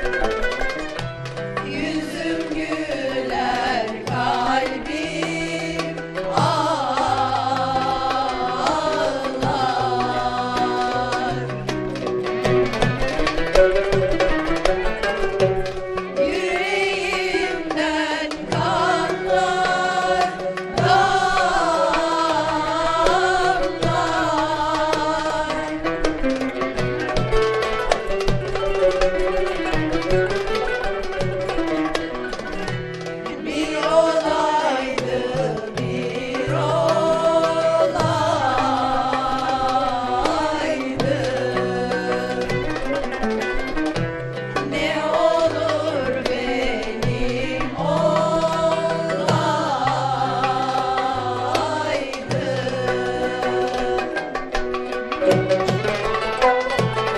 Yüzüm güler kalbim ağlar. Yüreğimden kanlar damlar. Bir olaydı, bir olaydı. Ne olur benim olaydı.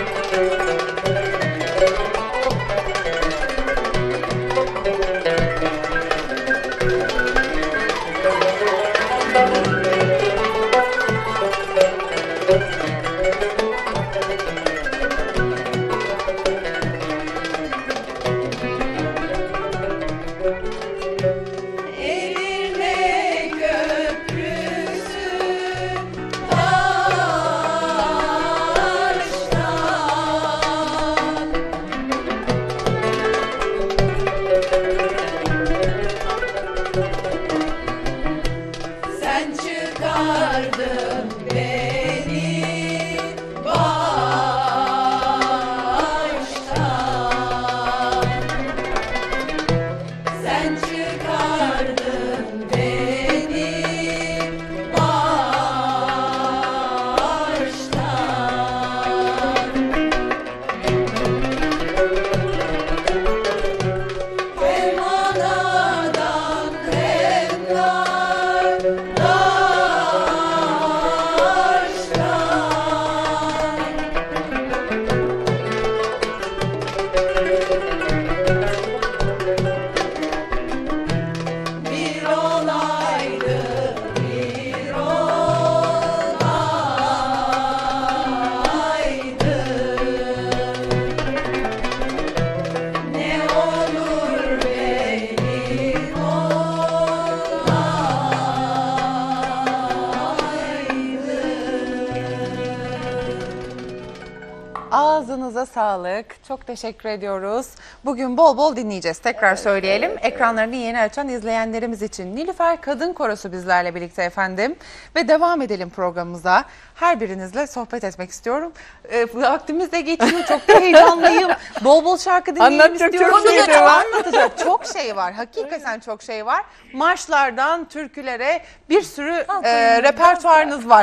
Edirne Köprüsü taştan. Sen çıkardın beni baştan. Sen çıkardın beni baştan. Hem anadan hem nardan
Ağzınıza sağlık. Çok teşekkür ediyoruz. Bugün bol bol dinleyeceğiz. Tekrar söyleyelim. Ekranlarını yeni açan izleyenlerimiz için Nilüfer Kadın Korosu bizlerle birlikte efendim. Ve devam edelim programımıza. Her birinizle sohbet etmek istiyorum. E, vaktimiz de geçiyor. Çok da heyecanlıyım. Bol bol şarkı dinleyelim
Anlatacak
istiyorum.
çok şey
Konuyu
de var.
Anlatacak çok şey var. Hakikaten çok şey var. Marşlardan türkülere bir sürü e, repertuarınız var.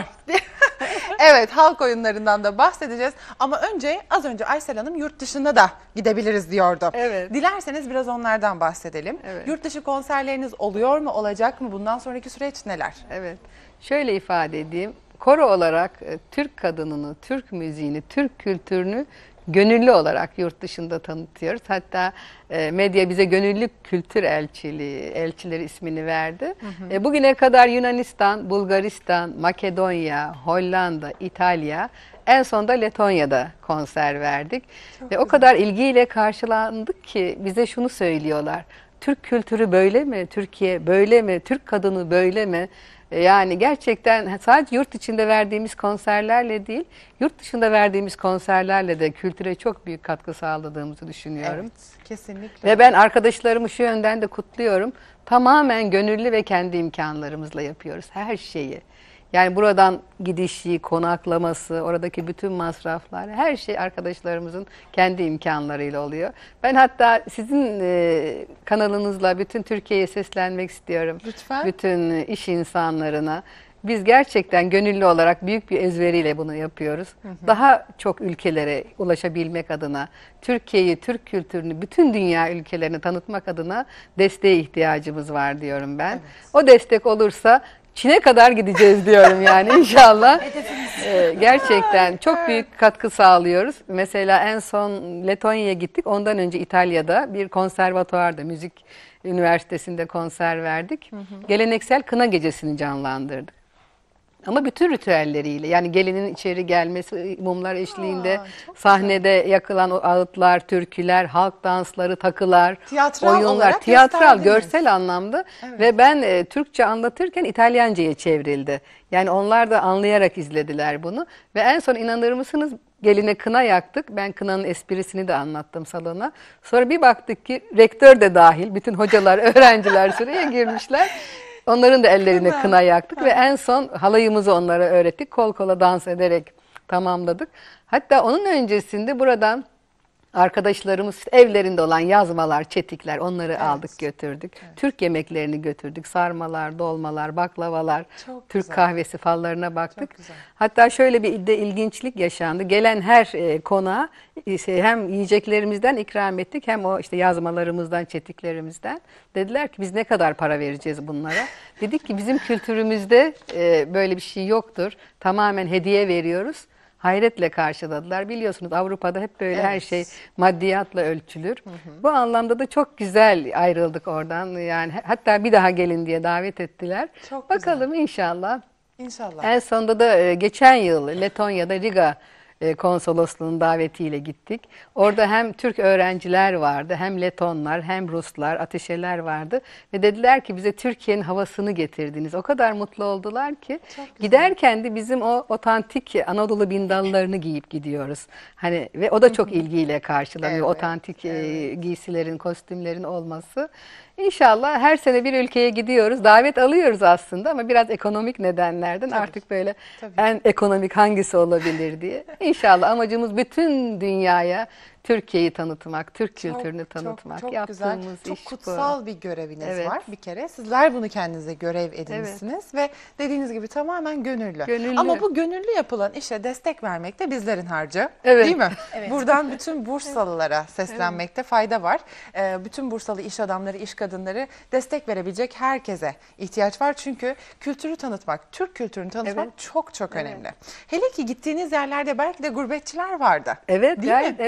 Evet, halk oyunlarından da bahsedeceğiz. Ama önce az önce Aysel Hanım yurt dışına da gidebiliriz diyordu.
Evet.
Dilerseniz biraz onlardan bahsedelim.
Evet.
Yurt dışı konserleriniz oluyor mu, olacak mı? Bundan sonraki süreç neler?
Evet. Şöyle ifade edeyim. Koro olarak e, Türk kadınını, Türk müziğini, Türk kültürünü gönüllü olarak yurt dışında tanıtıyoruz. Hatta e, medya bize gönüllü kültür elçiliği, elçileri ismini verdi. Hı hı. E, bugüne kadar Yunanistan, Bulgaristan, Makedonya, Hollanda, İtalya, en son da Letonya'da konser verdik. Çok Ve güzel. O kadar ilgiyle karşılandık ki bize şunu söylüyorlar. Türk kültürü böyle mi? Türkiye böyle mi? Türk kadını böyle mi? Yani gerçekten sadece yurt içinde verdiğimiz konserlerle değil, yurt dışında verdiğimiz konserlerle de kültüre çok büyük katkı sağladığımızı düşünüyorum.
Evet, kesinlikle.
Ve ben arkadaşlarımı şu yönden de kutluyorum. Tamamen gönüllü ve kendi imkanlarımızla yapıyoruz her şeyi. Yani buradan gidişi, konaklaması, oradaki bütün masraflar, her şey arkadaşlarımızın kendi imkanlarıyla oluyor. Ben hatta sizin e, kanalınızla bütün Türkiye'ye seslenmek istiyorum.
Lütfen.
Bütün iş insanlarına. Biz gerçekten gönüllü olarak büyük bir özveriyle bunu yapıyoruz. Hı hı. Daha çok ülkelere ulaşabilmek adına, Türkiye'yi, Türk kültürünü bütün dünya ülkelerine tanıtmak adına desteğe ihtiyacımız var diyorum ben. Evet. O destek olursa Çin'e kadar gideceğiz diyorum yani inşallah. ee, gerçekten çok büyük katkı sağlıyoruz. Mesela en son Letonya'ya gittik. Ondan önce İtalya'da bir konservatuvarda, müzik üniversitesinde konser verdik. Hı hı. Geleneksel kına gecesini canlandırdık. Ama bütün ritüelleriyle, yani gelinin içeri gelmesi, mumlar eşliğinde, Aa, sahnede yakılan o ağıtlar, türküler, halk dansları, takılar,
tiyatral
oyunlar, tiyatral, görsel
görsel
anlamda.
Evet.
Ve ben e, Türkçe anlatırken İtalyanca'ya çevrildi. Yani onlar da anlayarak izlediler bunu. Ve en son inanır mısınız geline kına yaktık. Ben kınanın esprisini de anlattım salona. Sonra bir baktık ki rektör de dahil, bütün hocalar, öğrenciler sıraya girmişler. Onların da ellerine kına, kına yaktık ha. Ve en son halayımızı onlara öğrettik. Kol kola dans ederek tamamladık. Hatta onun öncesinde buradan arkadaşlarımız evlerinde olan yazmalar, çetikler onları evet. aldık götürdük. Evet. Türk yemeklerini götürdük. Sarmalar, dolmalar, baklavalar, Çok Türk güzel. kahvesi fallarına baktık. Hatta şöyle bir de ilginçlik yaşandı. Gelen her e, konağa e, hem yiyeceklerimizden ikram ettik hem o işte yazmalarımızdan, çetiklerimizden. Dediler ki biz ne kadar para vereceğiz bunlara? Dedik ki bizim kültürümüzde e, böyle bir şey yoktur. Tamamen hediye veriyoruz. Hayretle karşıladılar. Biliyorsunuz Avrupa'da hep böyle evet. her şey maddiyatla ölçülür. Hı hı. Bu anlamda da çok güzel ayrıldık oradan. Yani hatta bir daha gelin diye davet ettiler. Çok Bakalım güzel. inşallah.
İnşallah.
En sonunda da geçen yıl Letonya'da Riga konsolosluğunun davetiyle gittik. Orada hem Türk öğrenciler vardı, hem Letonlar, hem Ruslar, ateşeler vardı. Ve dediler ki bize Türkiye'nin havasını getirdiniz. O kadar mutlu oldular ki. Giderken de bizim o otantik Anadolu bindallarını giyip gidiyoruz. Hani ve o da çok ilgiyle karşılanıyor. Evet, otantik evet. giysilerin, kostümlerin olması. İnşallah her sene bir ülkeye gidiyoruz. Davet alıyoruz aslında ama biraz ekonomik nedenlerden Tabii. artık böyle Tabii. en ekonomik hangisi olabilir diye. İnşallah amacımız bütün dünyaya Türkiye'yi tanıtmak, Türk çok, kültürünü tanıtmak. Çok, çok
Yaptığımız güzel, çok
iş
kutsal
bu.
bir göreviniz
evet.
var bir kere. Sizler bunu kendinize görev edinmişsiniz evet. ve dediğiniz gibi tamamen gönüllü. gönüllü. Ama bu gönüllü yapılan işe destek vermek de bizlerin harcı evet. değil mi? Evet. Buradan bütün Bursalılara seslenmekte evet. fayda var. Ee, bütün Bursalı iş adamları, iş kadınları destek verebilecek herkese ihtiyaç var. Çünkü kültürü tanıtmak, Türk kültürünü tanıtmak evet. çok çok önemli. Evet. Hele ki gittiğiniz yerlerde belki de gurbetçiler vardı.
Evet.
Değil
evet,
mi?
evet
Onlar
evet.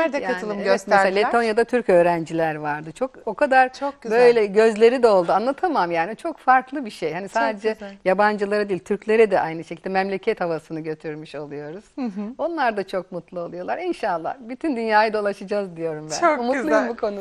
Kimler de katılım
evet,
gösterdiler?
Mesela Letonya'da Türk öğrenciler vardı. Çok o kadar
Çok güzel.
böyle gözleri doldu. Anlatamam yani. Çok farklı bir şey. Hani sadece
güzel.
yabancılara değil, Türklere de aynı şekilde memleket havasını götürmüş oluyoruz. Onlar da çok mutlu oluyorlar. İnşallah bütün dünyayı dolaşacağız diyorum ben.
Çok
Umutluyum
güzel.
bu konuda.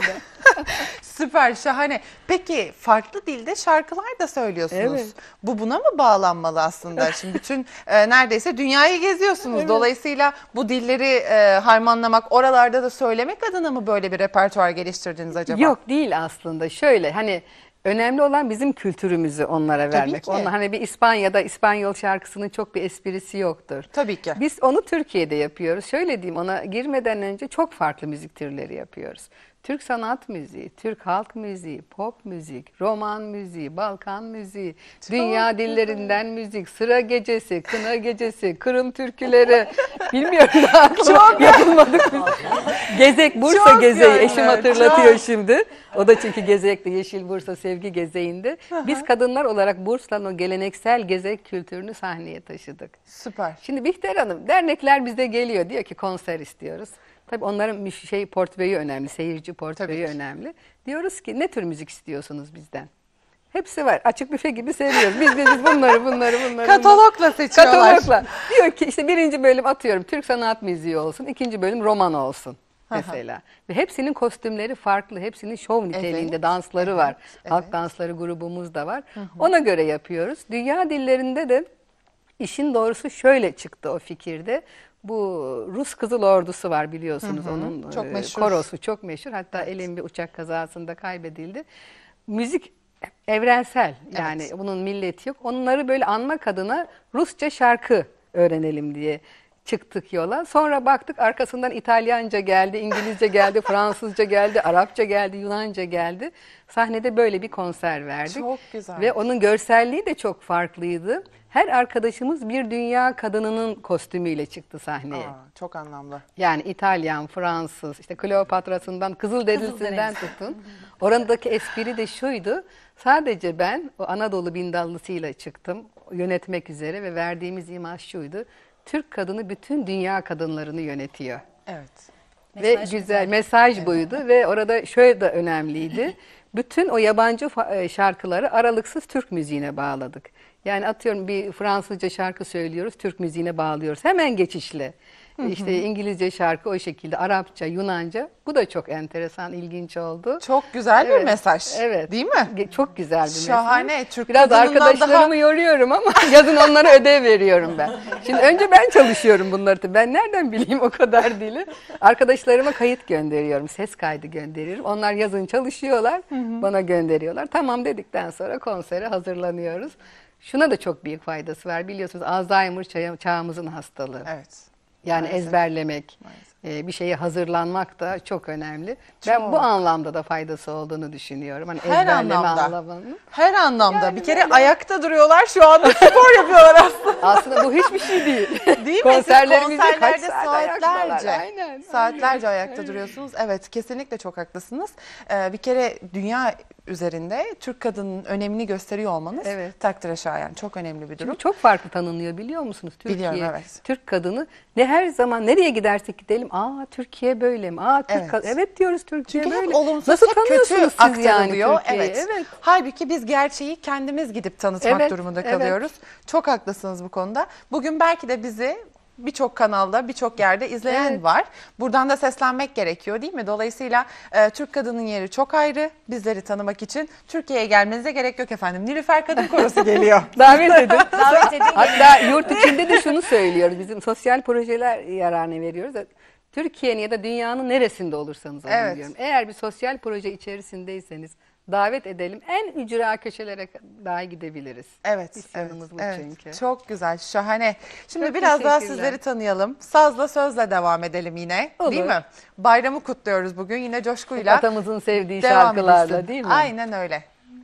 Süper, şahane. Peki farklı dilde şarkılar da söylüyorsunuz.
Evet.
Bu buna mı bağlanmalı aslında? Şimdi bütün e, neredeyse dünyayı geziyorsunuz. Dolayısıyla bu dilleri e, harmanlamak, oralarda da söylemek adına mı böyle bir repertuar geliştirdiniz acaba?
Yok değil aslında. Şöyle hani önemli olan bizim kültürümüzü onlara vermek.
ki.
Onlar hani bir İspanya'da İspanyol şarkısının çok bir esprisi yoktur.
Tabii ki.
Biz onu Türkiye'de yapıyoruz. Şöyle diyeyim, ona girmeden önce çok farklı müzik türleri yapıyoruz. Türk sanat müziği, Türk halk müziği, pop müzik, roman müziği, Balkan müziği, dünya dillerinden müzik, sıra gecesi, kına gecesi, Kırım türküleri, bilmiyorum daha çok yapılmadık biz. Gezek, Bursa
Çok
gezeği,
yani,
eşim hatırlatıyor
çok.
şimdi. O da çünkü Gezek'te, Yeşil Bursa Sevgi Gezeği'nde. Biz kadınlar olarak Bursa'nın o geleneksel gezek kültürünü sahneye taşıdık.
Süper.
Şimdi Bihter Hanım, dernekler bize geliyor, diyor ki konser istiyoruz. Tabii onların bir şey portföyü önemli, seyirci portföyü önemli. Diyoruz ki ne tür müzik istiyorsunuz bizden? Hepsi var. Açık büfe gibi seviyoruz. Biz biz, biz bunları bunları bunları.
Katalogla seçiyorlar.
Katalogla. Diyor ki işte birinci bölüm atıyorum Türk sanat müziği olsun, ikinci bölüm roman olsun mesela. Ve hepsinin kostümleri farklı, hepsinin şov niteliğinde
Evet.
dansları var.
Evet.
Halk dansları grubumuz da var. Ona göre yapıyoruz. Dünya dillerinde de işin doğrusu şöyle çıktı o fikirde. Bu Rus Kızıl Ordusu var biliyorsunuz, onun
Çok
e,
meşhur.
korosu çok meşhur. Hatta elin bir uçak kazasında kaybedildi. Müzik evrensel, yani
Evet.
bunun milleti yok. Onları böyle anmak adına Rusça şarkı öğrenelim diye çıktık yola. Sonra baktık arkasından İtalyanca geldi, İngilizce geldi, Fransızca geldi, Arapça geldi, Yunanca geldi. Sahnede böyle bir konser verdik.
Çok güzel.
Ve onun görselliği de çok farklıydı. Her arkadaşımız bir dünya kadınının kostümüyle çıktı sahneye.
Aa, çok anlamlı.
Yani İtalyan, Fransız, işte Kleopatra'sından, Kızılderisi'nden tutun. Oradaki espri de şuydu. Sadece ben o Anadolu bindallısıyla çıktım yönetmek üzere ve verdiğimiz imaj şuydu. Türk kadını bütün dünya kadınlarını yönetiyor.
Evet.
Ve güzel mesaj buydu ve orada şöyle de önemliydi. Bütün o yabancı fa- şarkıları aralıksız Türk müziğine bağladık. Yani atıyorum bir Fransızca şarkı söylüyoruz, Türk müziğine bağlıyoruz. Hemen geçişli. İşte İngilizce şarkı o şekilde, Arapça, Yunanca. Bu da çok enteresan, ilginç oldu.
Çok güzel bir
Evet,
mesaj.
Evet.
Değil mi?
Ge- Çok güzel bir mesaj.
Şahane. Türk
Biraz
kadınından
arkadaşlarımı
daha-
yoruyorum ama yazın onlara ödev veriyorum ben. Şimdi önce ben çalışıyorum bunları. tabii. Ben nereden bileyim o kadar dili? Arkadaşlarıma kayıt gönderiyorum, ses kaydı gönderiyorum. Onlar yazın çalışıyorlar, bana gönderiyorlar. Tamam dedikten sonra konsere hazırlanıyoruz. Şuna da çok büyük faydası var. Biliyorsunuz Alzheimer çağı- çağımızın hastalığı.
Evet.
Yani
Maalesef.
ezberlemek, e, bir şeye hazırlanmak da çok önemli. Ben bu anlamda da faydası olduğunu düşünüyorum. Hani
Her
ezberleme
anlamda.
anlamında.
Her anlamda.
Yani
bir kere
böyle.
ayakta duruyorlar şu anda spor yapıyorlar aslında.
Aslında bu hiçbir şey değil.
Değil mi? Siz
Konserlerimizde kaç
konserlerde
saat
saatlerce,
ayaktalar. Aynen.
saatlerce ayakta duruyorsunuz. Evet, kesinlikle çok haklısınız. Ee, bir kere dünya üzerinde Türk kadının önemini gösteriyor olmanız
Evet.
takdire şayan. Çok önemli bir durum.
Çünkü çok farklı tanınıyor biliyor musunuz? Türkiye,
Biliyorum, evet.
Türk kadını ne her zaman nereye gidersek gidelim. Aa Türkiye böyle mi? Aa Türk
Evet.
evet. evet diyoruz Türkiye
Çünkü
böyle.
hep olumsuz,
Nasıl
hep kötü
tanıyorsunuz siz yani
aktarılıyor.
Türkiye'yi?
Evet.
Evet.
Halbuki biz gerçeği kendimiz gidip tanıtmak
Evet,
durumunda
evet.
kalıyoruz. Çok haklısınız bu konuda. Bugün belki de bizi birçok kanalda, birçok yerde izleyen
Evet.
var. Buradan da seslenmek gerekiyor değil mi? Dolayısıyla e, Türk kadının yeri çok ayrı. Bizleri tanımak için Türkiye'ye gelmenize gerek yok efendim. Nilüfer Kadın Korosu geliyor.
Davet edin.
Davet edin.
Hatta yurt içinde de şunu söylüyoruz. Bizim sosyal projeler yararına veriyoruz. Türkiye'nin ya da dünyanın neresinde olursanız olun
Evet.
diyorum. Eğer bir sosyal proje içerisindeyseniz davet edelim. En ücra köşelere dahi gidebiliriz.
Evet,
Misyonumuz
evet,
bu
evet.
çünkü.
Çok güzel, şahane. Şimdi
Çok
biraz daha
teşekkürler.
sizleri tanıyalım. Sazla sözle devam edelim yine.
Olur.
Değil mi? Bayramı kutluyoruz bugün yine coşkuyla.
Atamızın sevdiği
Devam
şarkılarla
edilsin.
değil mi?
Aynen öyle.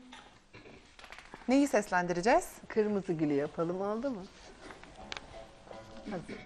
Neyi seslendireceğiz?
Kırmızı gülü yapalım, oldu mu? Hazır.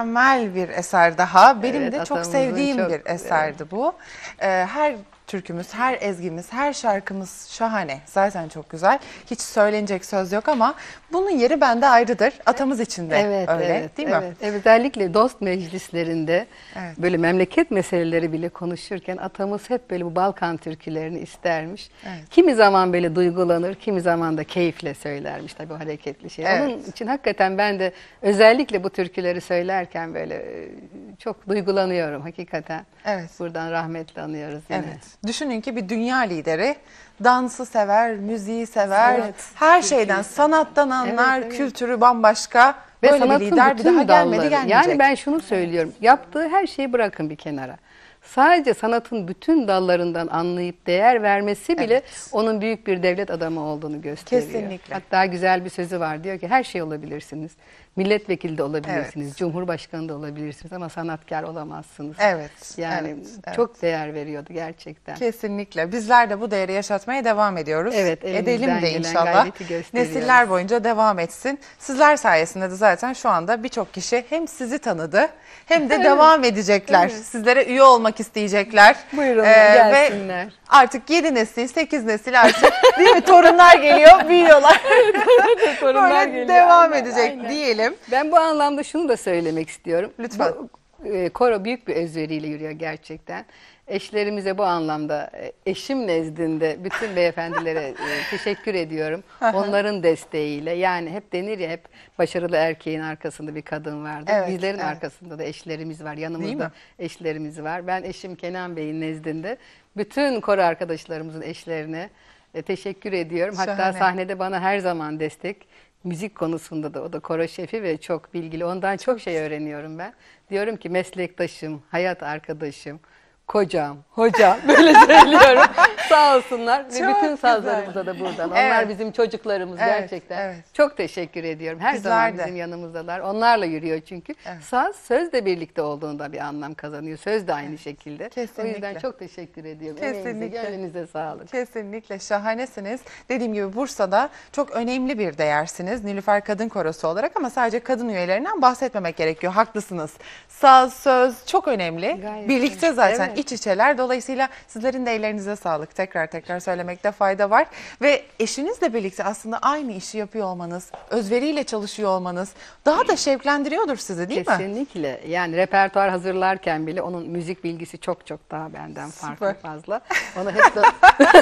mükemmel bir eser daha. Benim
Evet,
de çok
atamızın
sevdiğim
çok-
bir eserdi bu. Ee, her türkümüz, her ezgimiz, her şarkımız şahane. Zaten çok güzel. Hiç söylenecek söz yok ama bunun yeri bende ayrıdır. Atamız için de
Evet,
öyle
evet,
değil mi?
evet. Evet, özellikle dost meclislerinde
Evet.
böyle memleket meseleleri bile konuşurken atamız hep böyle bu Balkan türkülerini istermiş.
Evet.
Kimi zaman böyle duygulanır, kimi zaman da keyifle söylermiş tabii, o hareketli şey.
Evet.
Onun için hakikaten ben de özellikle bu türküleri söylerken böyle e, çok duygulanıyorum hakikaten.
Evet.
Buradan rahmetle anıyoruz yine.
Evet. Düşünün ki bir dünya lideri dansı sever, müziği sever,
Evet.
her şeyden, sanattan anlar,
Evet, evet.
kültürü bambaşka.
Ve
Böyle bir
sanatın
lider bir
bütün
daha gelmedi
dalları.
gelmeyecek.
Yani ben şunu söylüyorum. Yaptığı her şeyi bırakın bir kenara. Sadece sanatın bütün dallarından anlayıp değer vermesi bile
Evet.
onun büyük bir devlet adamı olduğunu gösteriyor.
Kesinlikle.
Hatta güzel bir sözü var. Diyor ki her şey olabilirsiniz. Milletvekili de olabilirsiniz.
Evet.
Cumhurbaşkanı da olabilirsiniz ama sanatkar olamazsınız.
Evet.
Yani
evet, evet.
çok değer veriyordu gerçekten.
Kesinlikle. Bizler de bu değeri yaşatmaya devam ediyoruz.
Evet, elimizden
Edelim de
gelen
inşallah.
gayreti gösteriyoruz.
Nesiller boyunca devam etsin. Sizler sayesinde de zaten şu anda birçok kişi hem sizi tanıdı hem de devam edecekler. Sizlere üye olmak isteyecekler.
Buyurun,
Ee,
gelsinler.
Ve artık yedi nesil, sekiz nesil artık değil mi? Torunlar geliyor, büyüyorlar.
Torunlar
Böyle
geliyor.
devam
Aynen,
edecek
aynen.
diyelim.
Ben bu anlamda şunu da söylemek istiyorum.
Lütfen.
Bu, e, koro büyük bir özveriyle yürüyor gerçekten. Eşlerimize bu anlamda e, eşim nezdinde bütün beyefendilere e, teşekkür ediyorum. Onların desteğiyle, yani hep denir ya, hep başarılı erkeğin arkasında bir kadın vardır.
Evet,
Bizlerin
evet.
arkasında da eşlerimiz var,
Değil
yanımızda
mi?
eşlerimiz var. Ben eşim Kenan Bey'in nezdinde bütün koro arkadaşlarımızın eşlerine e, teşekkür ediyorum. Hatta
Şahane.
sahnede bana her zaman destek. Müzik konusunda da, o da koro şefi ve çok bilgili. Ondan çok şey öğreniyorum ben. Diyorum ki meslektaşım, hayat arkadaşım, kocam, hocam böyle söylüyorum. Sağ olsunlar. Ve
Çok
bütün
güzel.
sazlarımıza da buradan. Onlar
Evet.
bizim çocuklarımız
Evet,
gerçekten.
evet.
Çok teşekkür ediyorum. Her
Bizler
zaman
de.
bizim yanımızdalar. Onlarla yürüyor çünkü.
Evet.
Saz sözle birlikte olduğunda bir anlam kazanıyor. Söz de aynı şekilde.
Kesinlikle.
O yüzden çok teşekkür ediyorum.
Kesinlikle.
Emeğinize, gönlünüze sağlık.
Kesinlikle şahanesiniz. Dediğim gibi Bursa'da çok önemli bir değersiniz Nilüfer Kadın Korosu olarak ama sadece kadın üyelerinden bahsetmemek gerekiyor. Haklısınız. Saz, söz çok önemli.
Gayet
Birlikte
önemli.
zaten
Evet.
iç içeler. Dolayısıyla sizlerin de ellerinize sağlık. Tekrar tekrar söylemekte fayda var. Ve eşinizle birlikte aslında aynı işi yapıyor olmanız, özveriyle çalışıyor olmanız daha da şevklendiriyordur sizi değil mi?
Kesinlikle. Yani repertuar hazırlarken bile onun müzik bilgisi çok çok daha benden farklı
Süper.
fazla. Ona hep da-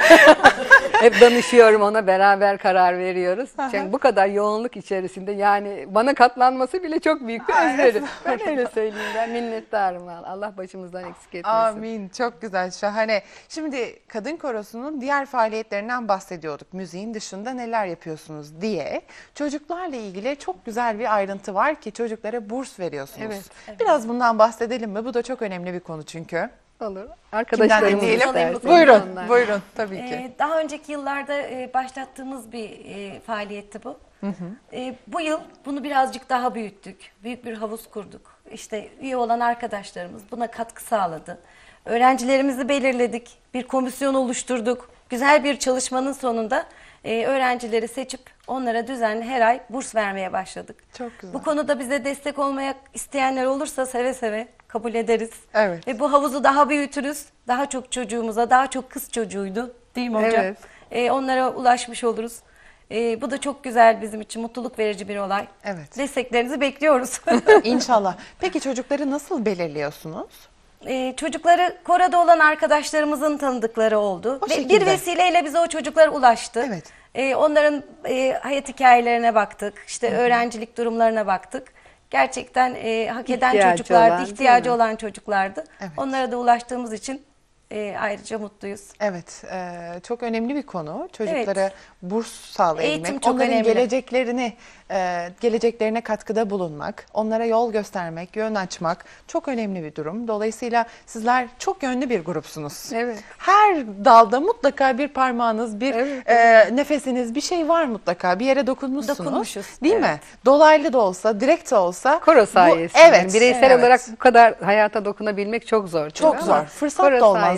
hep danışıyorum, ona beraber karar veriyoruz. Çünkü bu kadar yoğunluk içerisinde yani bana katlanması bile çok büyük bir özveri. Ben öyle söyleyeyim, ben minnettarım. Allah başımızdan eksik etmesin.
Amin. Çok güzel, şahane. Şimdi Kadın Korosu'nun diğer faaliyetlerinden bahsediyorduk. Müziğin dışında neler yapıyorsunuz diye. Çocuklarla ilgili çok güzel bir ayrıntı var ki çocuklara burs veriyorsunuz.
Evet.
Biraz bundan bahsedelim mi? Bu da çok önemli bir konu çünkü.
Olur.
Kimden
Arkadaşlarımız
dinleyelim?
isterse
Buyurun,
onlar.
buyurun tabii ki.
Ee, daha önceki yıllarda e, başlattığımız bir e, faaliyetti bu. E, bu yıl bunu birazcık daha büyüttük. Büyük bir havuz kurduk. İşte üye olan arkadaşlarımız buna katkı sağladı. Öğrencilerimizi belirledik. Bir komisyon oluşturduk. Güzel bir çalışmanın sonunda e, öğrencileri seçip onlara düzenli her ay burs vermeye başladık.
Çok güzel.
Bu konuda bize destek olmaya isteyenler olursa seve seve kabul ederiz.
Evet.
Ve bu havuzu daha büyütürüz. Daha çok çocuğumuza, daha çok kız çocuğuydu değil mi hocam?
Evet.
Ee, onlara ulaşmış oluruz. Ee, bu da çok güzel bizim için, mutluluk verici bir olay.
Evet.
Desteklerinizi bekliyoruz.
İnşallah. Peki çocukları nasıl belirliyorsunuz?
Ee, çocukları koroda olan arkadaşlarımızın tanıdıkları oldu.
O
Ve
şekilde.
bir vesileyle bize o çocuklar ulaştı.
Evet.
Ee, onların e, hayat hikayelerine baktık. İşte öğrencilik durumlarına baktık. Gerçekten e, hak eden
İhtiyacı
çocuklardı,
olan, değil
ihtiyacı
mi?
olan çocuklardı.
Evet.
Onlara da ulaştığımız için e, ayrıca mutluyuz.
Evet, e, çok önemli bir konu. Çocuklara
Evet.
burs sağlayabilmek,
Eğitim çok
onların
önemli.
geleceklerini, e, geleceklerine katkıda bulunmak, onlara yol göstermek, yön açmak çok önemli bir durum. Dolayısıyla sizler çok yönlü bir grupsunuz.
Evet.
Her dalda mutlaka bir parmağınız, bir
Evet,
e, nefesiniz, bir şey var mutlaka. Bir yere dokunmuşsunuz.
Dokunmuşuz,
Değil mi? Dolaylı da olsa, direkt de olsa.
Koro
bu-
sayesinde.
evet.
Yani bireysel
evet.
olarak bu kadar hayata dokunabilmek çok zor. tabii
Çok
ama
zor. Fırsat
koro
da olmaz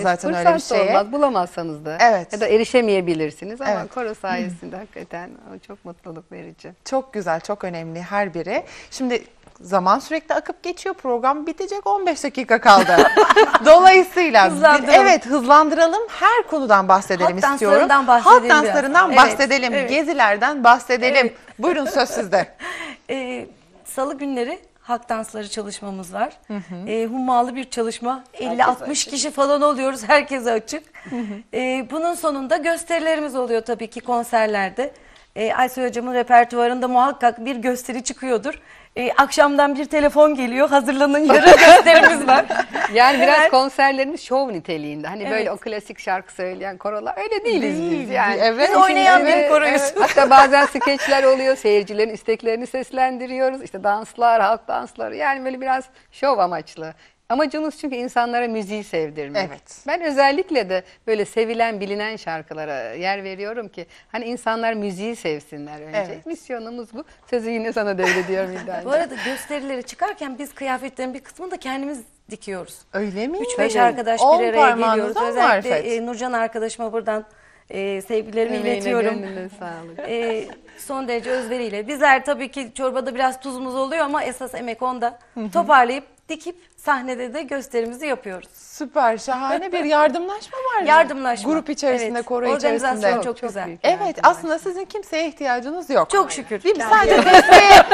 zaten
Fırsat
öyle bir şeye.
olmaz, bulamazsanız da.
Evet.
Ya da erişemeyebilirsiniz ama
Evet.
koro sayesinde hakikaten o çok mutluluk verici.
Çok güzel, çok önemli her biri. Şimdi zaman sürekli akıp geçiyor. Program bitecek, on beş dakika kaldı. Dolayısıyla
Hızlandıralım.
evet hızlandıralım. Her konudan bahsedelim
Halk
istiyorum.
danslarından bahsedelim
Halk
biraz.
danslarından
Evet,
bahsedelim.
evet.
Gezilerden bahsedelim. Buyurun söz sizde.
Ee, Salı günleri halk dansları çalışmamız var. Ee, hummalı bir çalışma. elli altmış kişi falan oluyoruz. Herkese açık. Ee, bunun sonunda gösterilerimiz oluyor tabii ki konserlerde. Ee, Aysel Hocam'ın repertuarında muhakkak bir gösteri çıkıyordur. Ee, akşamdan bir telefon geliyor. Hazırlanın, yarın gösterimiz var.
Yani biraz
Evet.
konserlerimiz şov niteliğinde. Hani böyle
Evet.
o klasik şarkı söyleyen korolar öyle değiliz biz yani.
Evet.
Biz oynayan bir
Evet,
koruyuz.
evet. Hatta bazen skeçler oluyor. Seyircilerin isteklerini seslendiriyoruz. İşte danslar, halk dansları. Yani böyle biraz şov amaçlı. Amacımız çünkü insanlara müziği sevdirmek.
Evet.
Ben özellikle de böyle sevilen, bilinen şarkılara yer veriyorum ki hani insanlar müziği sevsinler önce.
Evet.
Misyonumuz bu. Sözü yine sana devrediyorum İddia'cığım.
Bu arada gösterileri çıkarken biz kıyafetlerin bir kısmını da kendimiz dikiyoruz.
Öyle mi?
üç beş
Tabii.
arkadaş
On
bir araya
parmağınızdan
geliyoruz. Özellikle
marifet.
e, Nurcan arkadaşıma buradan e, sevgilerimi
Emeğine,
iletiyorum.
gönlüne sağlık.
E, son derece özveriyle. Bizler tabii ki çorbada biraz tuzumuz oluyor ama esas emek onda. Toparlayıp dikip sahnede de gösterimizi yapıyoruz.
Süper, şahane bir yardımlaşma var.
Yardımlaşma.
Grup içerisinde,
Evet.
koro
Organizasyon
içerisinde.
çok,
Çok
güzel.
büyük.
Evet,
Yardımlaşma.
aslında sizin kimseye ihtiyacınız yok.
Çok şükür.
Değil mi?
Yani.
Sadece desteğe.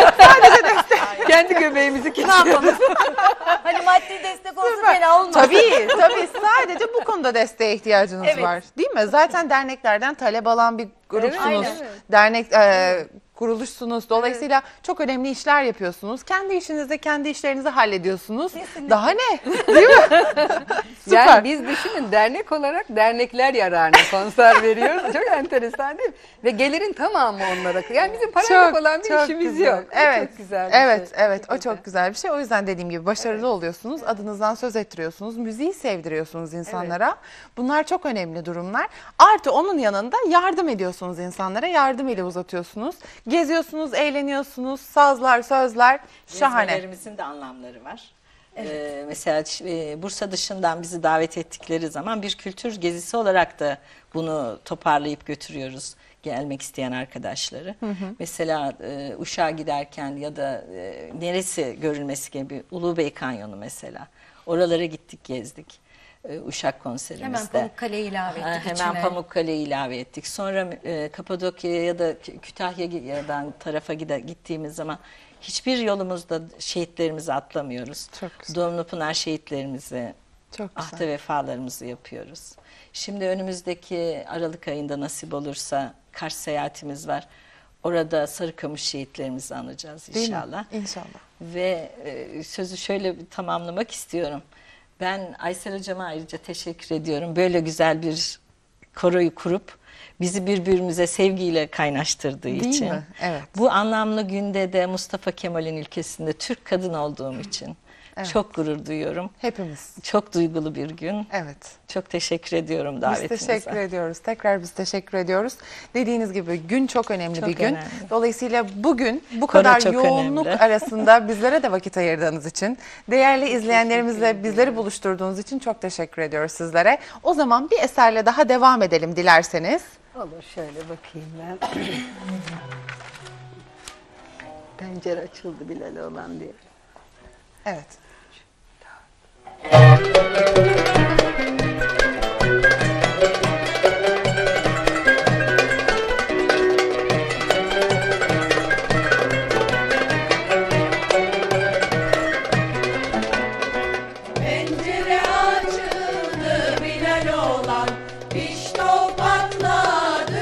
Kendi göbeğimizi kesiyoruz.
Hani maddi destek olsun fena olmaz.
Tabii, tabii. Sadece bu konuda desteğe ihtiyacınız
Evet.
var. Değil mi? Zaten derneklerden talep alan bir grupsunuz.
aynen.
Dernek e, kuruluşsunuz. Dolayısıyla çok önemli işler yapıyorsunuz. Kendi işinizde kendi işlerinizi hallediyorsunuz. Daha ne? Değil mi? Süper.
Yani biz düşünün dernek olarak dernekler yararına konser veriyoruz. Çok enteresan değil mi? Ve gelirin tamamı onlara. Yani bizim parayla olan bir
çok
işimiz
güzel.
yok. O
Evet.
çok güzel bir
evet,
şey.
evet. O çok güzel bir şey. O yüzden dediğim gibi başarılı oluyorsunuz. Adınızdan söz ettiriyorsunuz. Müziği sevdiriyorsunuz insanlara. Bunlar çok önemli durumlar. Artı onun yanında yardım ediyorsunuz insanlara. Yardım eli uzatıyorsunuz. Geziyorsunuz, eğleniyorsunuz. Sazlar, sözler. Şahane.
Gezmelerimizin de anlamları var. Ee, mesela e, Bursa dışından bizi davet ettikleri zaman bir kültür gezisi olarak da bunu toparlayıp götürüyoruz gelmek isteyen arkadaşları. Mesela e, Uşak'a giderken ya da e, neresi görülmesi gibi Ulubey Kanyonu mesela. Oralara gittik, gezdik. E, Uşak konserimizde.
Hemen Pamukkale'yi ilave
Ha,
ettik
Hemen
içine.
Pamukkale'yi ilave ettik. Sonra e, Kapadokya'ya ya da Kütahya'dan tarafa gide, gittiğimiz zaman hiçbir yolumuzda şehitlerimizi atlamıyoruz.
Çok güzel.
Doğumlupınar şehitlerimizi,
Çok güzel.
ahde vefalarımızı yapıyoruz. Şimdi önümüzdeki Aralık ayında nasip olursa Kars seyahatimiz var. Orada Sarıkamış şehitlerimizi anacağız
Değil mi?
inşallah.
İnşallah.
Ve e, sözü şöyle bir tamamlamak istiyorum. Ben Aysel Hocam'a ayrıca teşekkür ediyorum. Böyle güzel bir koroyu kurup bizi birbirimize sevgiyle kaynaştırdığı
Değil
için.
mi? Evet.
Bu anlamlı günde de Mustafa Kemal'in ülkesinde Türk kadın olduğum için çok gurur duyuyorum.
Hepimiz.
Çok duygulu bir gün.
Evet.
Çok teşekkür ediyorum
Biz
davetinize.
teşekkür ediyoruz. Tekrar biz teşekkür ediyoruz. Dediğiniz gibi gün çok önemli
Çok
bir gün.
önemli.
Dolayısıyla bugün bu
Koro
kadar
çok
yoğunluk
önemli.
arasında bizlere de vakit ayırdığınız için, değerli izleyenlerimizle bizleri buluşturduğunuz için çok teşekkür ediyoruz sizlere. O zaman bir eserle daha devam edelim dilerseniz.
Olur şöyle bakayım ben. Pencere açıldı Bilal olan diye.
Evet.
Pencere açıldı Bilal olan pişto patladı.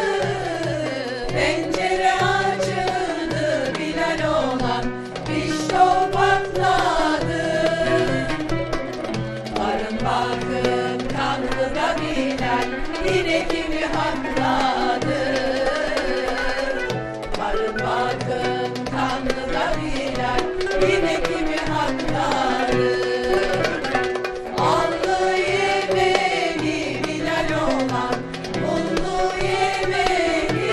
Pencere açıldı Bilal olan pişto patladı. Varın bakın kanlı da Bilal yine kimi hakladı. Varın bakın kanlı da Bilal yine kimi hakladı. Allı yemeli Bilal olan unlu yemeli.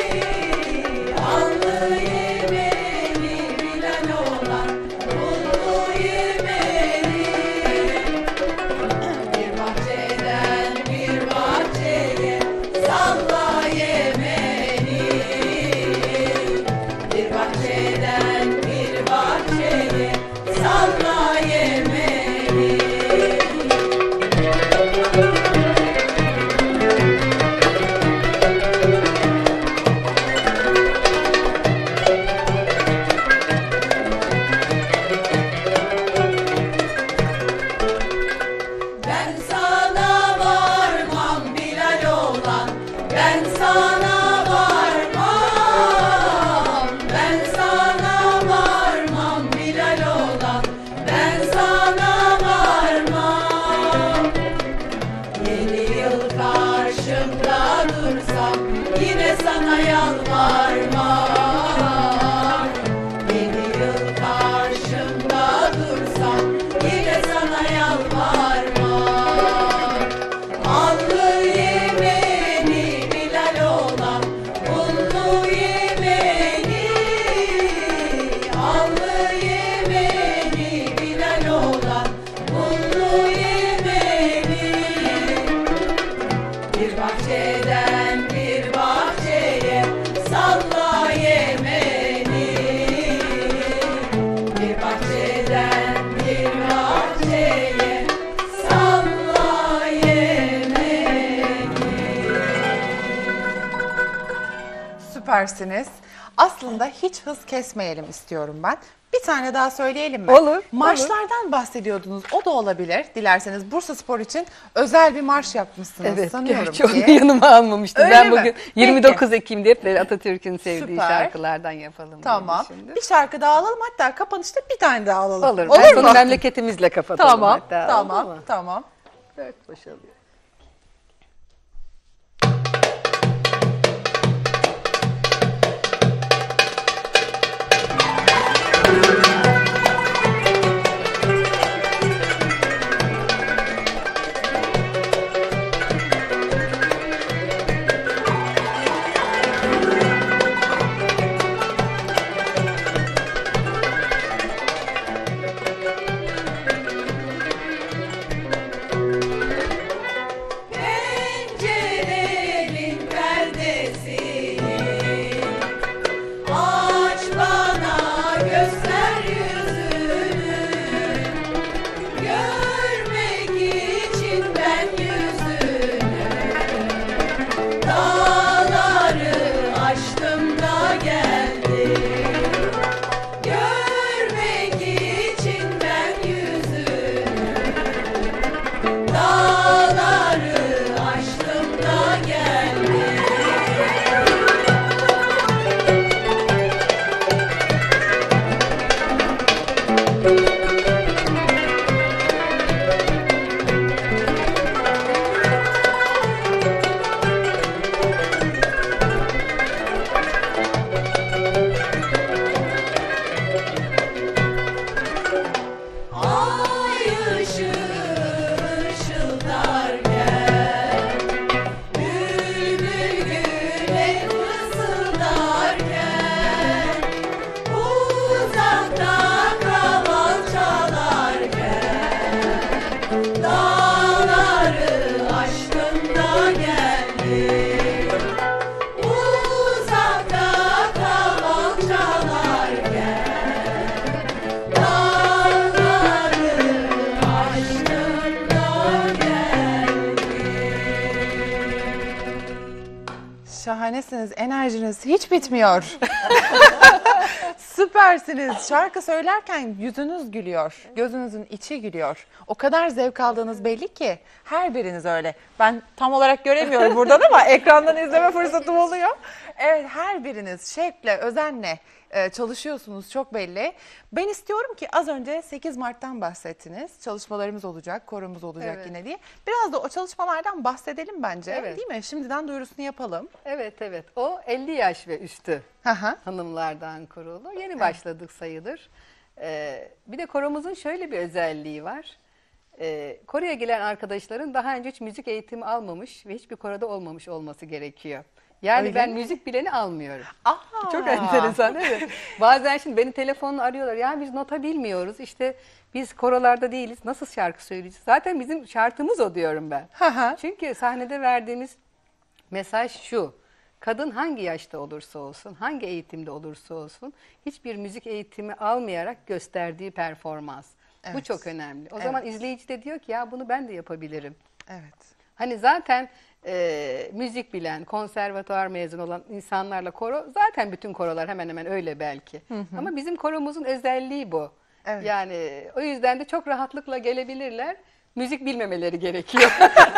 Allı yemeli Bilal olan unlu yemeli. Bir bahçe sana yalvarmam. Yedi yıl karşımda dursan yine sana yalvarmam. Allı yemeni Bilal olan, unlu yemeni, allı yemeni Bilal olan, unlu yemeni. Bir bahçeden bir bahçeye salla yemeni. Bir bahçeden bir bahçeye salla yemeni.
Süpersiniz. Aslında hiç hız kesmeyelim istiyorum ben. Bir tane daha söyleyelim mi?
Olur,
Marşlardan bahsediyordunuz. O da olabilir. Dilerseniz Bursaspor için özel bir marş yapmışsınız
Evet,
sanıyorum
gerçi onu
ki.
yanıma almamıştım.
Öyle
ben
mi?
bugün
Peki.
yirmi dokuz Ekim'de hep böyle Atatürk'ün sevdiği
Süper.
şarkılardan yapalım.
Tamam.
diye düşündüm.
Bir şarkı daha alalım. Hatta kapanışta bir tane daha alalım.
Olur.
Olur
en
mu?
sonu memleketimizle kapatalım
Tamam.
hatta. oldu
Tamam.
mu?
Tamam.
Dört boşalıyor.
Pencerenin perdesini aç bana, göster yüzünü. Görmek için ben yüzünü. Dağları aştım da geldim. Görmek için ben yüzünü. Dağları aştım da geldim. Ay ışığı ışıldarken, bülbül güle fısıldarken, uzakta kaval çalarken, dağları aştım da geldim. Uzakta kaval çalarken, dağları aştım da geldim.
Şahanesiniz. Enerjiniz hiç bitmiyor. Süpersiniz. Şarkı söylerken yüzünüz gülüyor. Gözünüzün içi gülüyor. O kadar zevk aldığınız belli ki. Her biriniz öyle. Ben tam olarak göremiyorum buradan ama ekrandan izleme fırsatım oluyor. Evet, her biriniz şevkle, özenle e, çalışıyorsunuz, çok belli. Ben istiyorum ki az önce sekiz Mart'tan bahsettiniz. Çalışmalarımız olacak, koromuz olacak
Evet.
yine diye. Biraz da o çalışmalardan bahsedelim bence.
Evet.
Değil mi? Şimdiden duyurusunu yapalım.
Evet evet. O elli yaş ve üstü
Hı hı.
hanımlardan kurulu. Yeni başladık sayılır. Ee, bir de koromuzun şöyle bir özelliği var. Ee, koroya gelen arkadaşların daha önce hiç müzik eğitimi almamış ve hiçbir koroda olmamış olması gerekiyor. Yani
Öyle
ben
mi?
müzik bileni almıyorum.
Aa.
Çok enteresan değil mi? Bazen şimdi beni telefonla arıyorlar. Ya biz nota bilmiyoruz. İşte biz korolarda değiliz. Nasıl şarkı söyleyeceğiz? Zaten bizim şartımız o diyorum ben.
Hı hı.
Çünkü sahnede verdiğimiz mesaj şu. Kadın hangi yaşta olursa olsun, hangi eğitimde olursa olsun hiçbir müzik eğitimi almayarak gösterdiği performans. Bu
Evet.
çok önemli. O
Evet.
zaman izleyici de diyor ki ya bunu ben de yapabilirim.
Evet.
Hani zaten e, müzik bilen, konservatuvar mezun olan insanlarla koro, zaten bütün korolar hemen hemen öyle belki. Ama bizim koromuzun özelliği bu.
Evet.
Yani o yüzden de çok rahatlıkla gelebilirler. müzik bilmemeleri gerekiyor.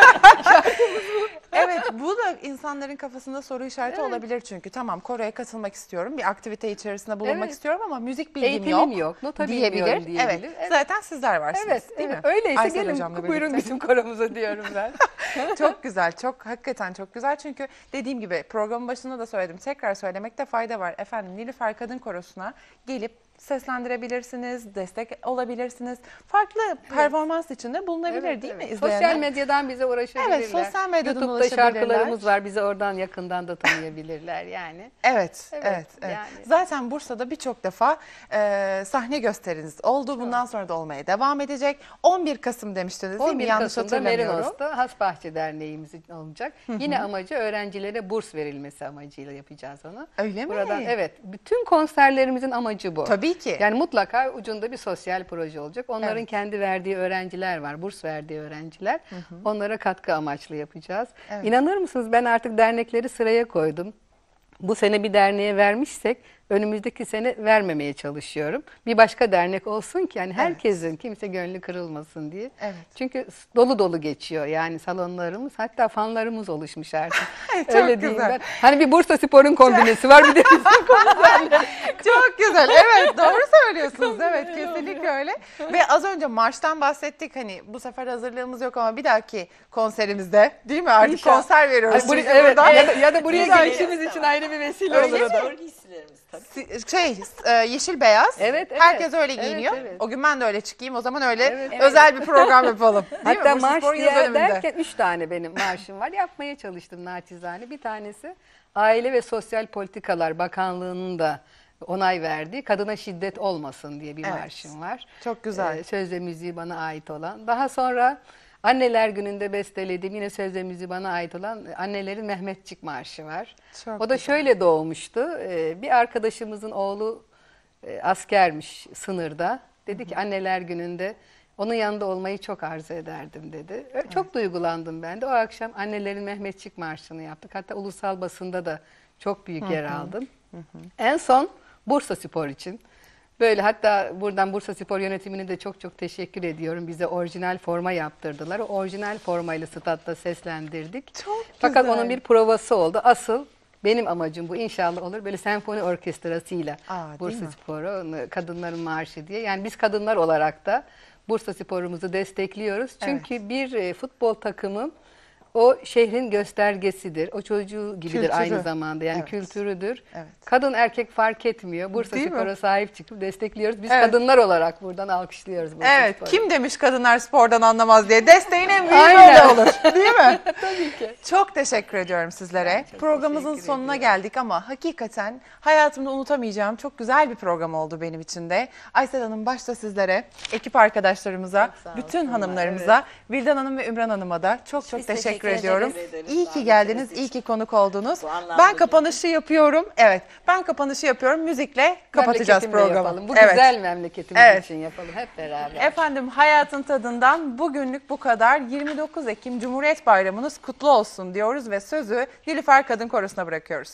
Evet, bu da insanların kafasında soru işareti olabilir çünkü. Tamam, koroya katılmak istiyorum, bir aktivite içerisinde bulunmak
Evet.
istiyorum ama müzik bilgim
Eğitimim
yok,
yok, nota
diyebilir.
bilmiyorum diyebilir.
Evet,
Evet.
zaten sizler varsınız
Evet,
değil
evet.
mi?
Öyleyse
Aysel
gelin
hocamla
buyurun
birlikte.
bizim koromuza diyorum ben.
Çok güzel, çok hakikaten çok güzel çünkü dediğim gibi programın başında da söyledim, tekrar söylemekte fayda var. Efendim, Nilüfer Kadın Korosu'na gelip seslendirebilirsiniz, destek olabilirsiniz. Farklı performans içinde bulunabilir
Evet,
değil
evet.
mi izleyenler?
Sosyal medyadan bize ulaşabilirler.
Evet, sosyal medyadan
YouTube'da
ulaşabilirler.
şarkılarımız var. Bizi oradan yakından da tanıyabilirler yani.
Evet, evet,
Evet,
evet.
yani.
Zaten Bursa'da birçok defa e, sahne gösteriniz oldu. Bundan sonra da olmaya devam edecek. on bir Kasım demiştiniz değil
on
mi?
bir
Yanlış
Kasım'da
hatırlamıyorum.
Merinos'ta Hasbahçe Derneğimiz olacak. Yine amacı öğrencilere burs verilmesi amacıyla yapacağız onu.
Öyle mi?
Buradan, evet. Bütün konserlerimizin amacı bu.
Tabii ki.
Yani mutlaka ucunda bir sosyal proje olacak. Onların
Evet.
kendi verdiği öğrenciler var. Burs verdiği öğrenciler. Onlara katkı amaçlı yapacağız.
Evet.
İnanır mısınız, ben artık dernekleri sıraya koydum. Bu sene bir derneğe vermişsek önümüzdeki sene vermemeye çalışıyorum. Bir başka dernek olsun ki yani herkesin, kimse gönlü kırılmasın diye.
Evet.
Çünkü dolu dolu geçiyor yani salonlarımız, hatta fanlarımız oluşmuş artık.
Çok
Öyle diyeyim
güzel.
ben. Hani bir Bursa Spor'un kombinesi var, bir de bizim konserler.
Çok güzel. Evet, doğru söylüyorsunuz. Evet, kesinlikle öyle. Ve az önce marştan bahsettik. Hani bu sefer hazırlığımız yok ama bir dahaki konserimizde değil mi? Artık
İnşallah.
konser veriyoruz.
Ay, buraya-
çünkü
evet,
buradan.
ya, da, ya da buraya
Güzel.
gelişimiz için ayrı bir vesile
Öyle
olur o da.
Doğru giysilerimiz tabii.
Si- Şey, e, yeşil beyaz.
Evet, evet.
Herkes öyle
Evet,
giyiniyor.
evet.
O gün ben de öyle çıkayım. O zaman öyle
Evet, evet.
özel bir program yapalım. Değil mi?
Hatta
Bursa
marş
Spor yıl
diye
dönümünde.
derken üç tane benim marşım var. Yapmaya çalıştım naçizane. Bir tanesi Aile ve Sosyal Politikalar Bakanlığı'nın da onay verdiği Kadına Şiddet Olmasın diye bir
Evet.
marşım var.
Çok güzel.
Ee, söz ve müziği bana ait olan. Daha sonra Anneler Günü'nde bestelediğim yine söz ve müziği bana ait olan Annelerin Mehmetçik Marşı var.
Çok
o da şöyle doğmuştu. Ee, bir arkadaşımızın oğlu e, askermiş sınırda. Dedi ki Anneler Günü'nde onun yanında olmayı çok arzu ederdim dedi. Ö- Çok duygulandım ben de. O akşam Annelerin Mehmetçik Marşı'nı yaptık. Hatta ulusal basında da çok büyük yer aldım. En son Bursa Spor için. Böyle, hatta buradan Bursa Spor yönetimine de çok çok teşekkür ediyorum. Bize orijinal forma yaptırdılar. O orijinal formayla statta seslendirdik.
Çok
Fakat
güzel.
onun bir provası oldu. Asıl benim amacım bu, inşallah olur. Böyle senfoni orkestrasıyla
Aa, değil
Bursa
mi?
Spor'u, Kadınların Marşı diye. Yani biz kadınlar olarak da Bursa Spor'umuzu destekliyoruz. Çünkü bir e, futbol takımı o şehrin göstergesidir. O çocuğu gibidir
Kültürü.
aynı zamanda. Yani
Evet.
kültürüdür.
Evet.
Kadın erkek fark etmiyor. Bursa
Değil mi?
Spor'a sahip çıkıp destekliyoruz. Biz
Evet.
kadınlar olarak buradan alkışlıyoruz Bursa
Evet,
Spor'u.
kim demiş kadınlar spordan anlamaz diye. Desteğin en büyüğü
Aynen.
böyle olur. Değil mi?
Tabii ki.
Çok teşekkür ediyorum sizlere.
çok
Programımızın
teşekkür
sonuna
ediyorum.
geldik ama hakikaten hayatımda unutamayacağım çok güzel bir program oldu benim için de. Aysel Hanım, başta sizlere, ekip arkadaşlarımıza,
sağ
bütün
olsunlar,
hanımlarımıza, Vildan Hanım ve Ümran Hanım'a da çok çok
Biz
teşekkür,
teşekkür
ediyorum.
ederiz.
İyi ki
Davetiniz
geldiniz,
için.
iyi ki konuk oldunuz.
Bu anlamda
Ben
değil.
kapanışı yapıyorum. Evet, ben kapanışı yapıyorum. Müzikle kapatacağız
Memleketimle
programı.
yapalım. Bu
Evet.
güzel memleketimiz
Evet.
için yapalım hep beraber.
Efendim, hayatın tadından bugünlük bu kadar. yirmi dokuz Ekim Cumhuriyet Bayramınız kutlu olsun diyoruz ve sözü Nilüfer Kadın Korosu'na bırakıyoruz.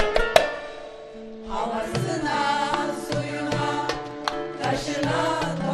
Havasına, suyuna, taşına,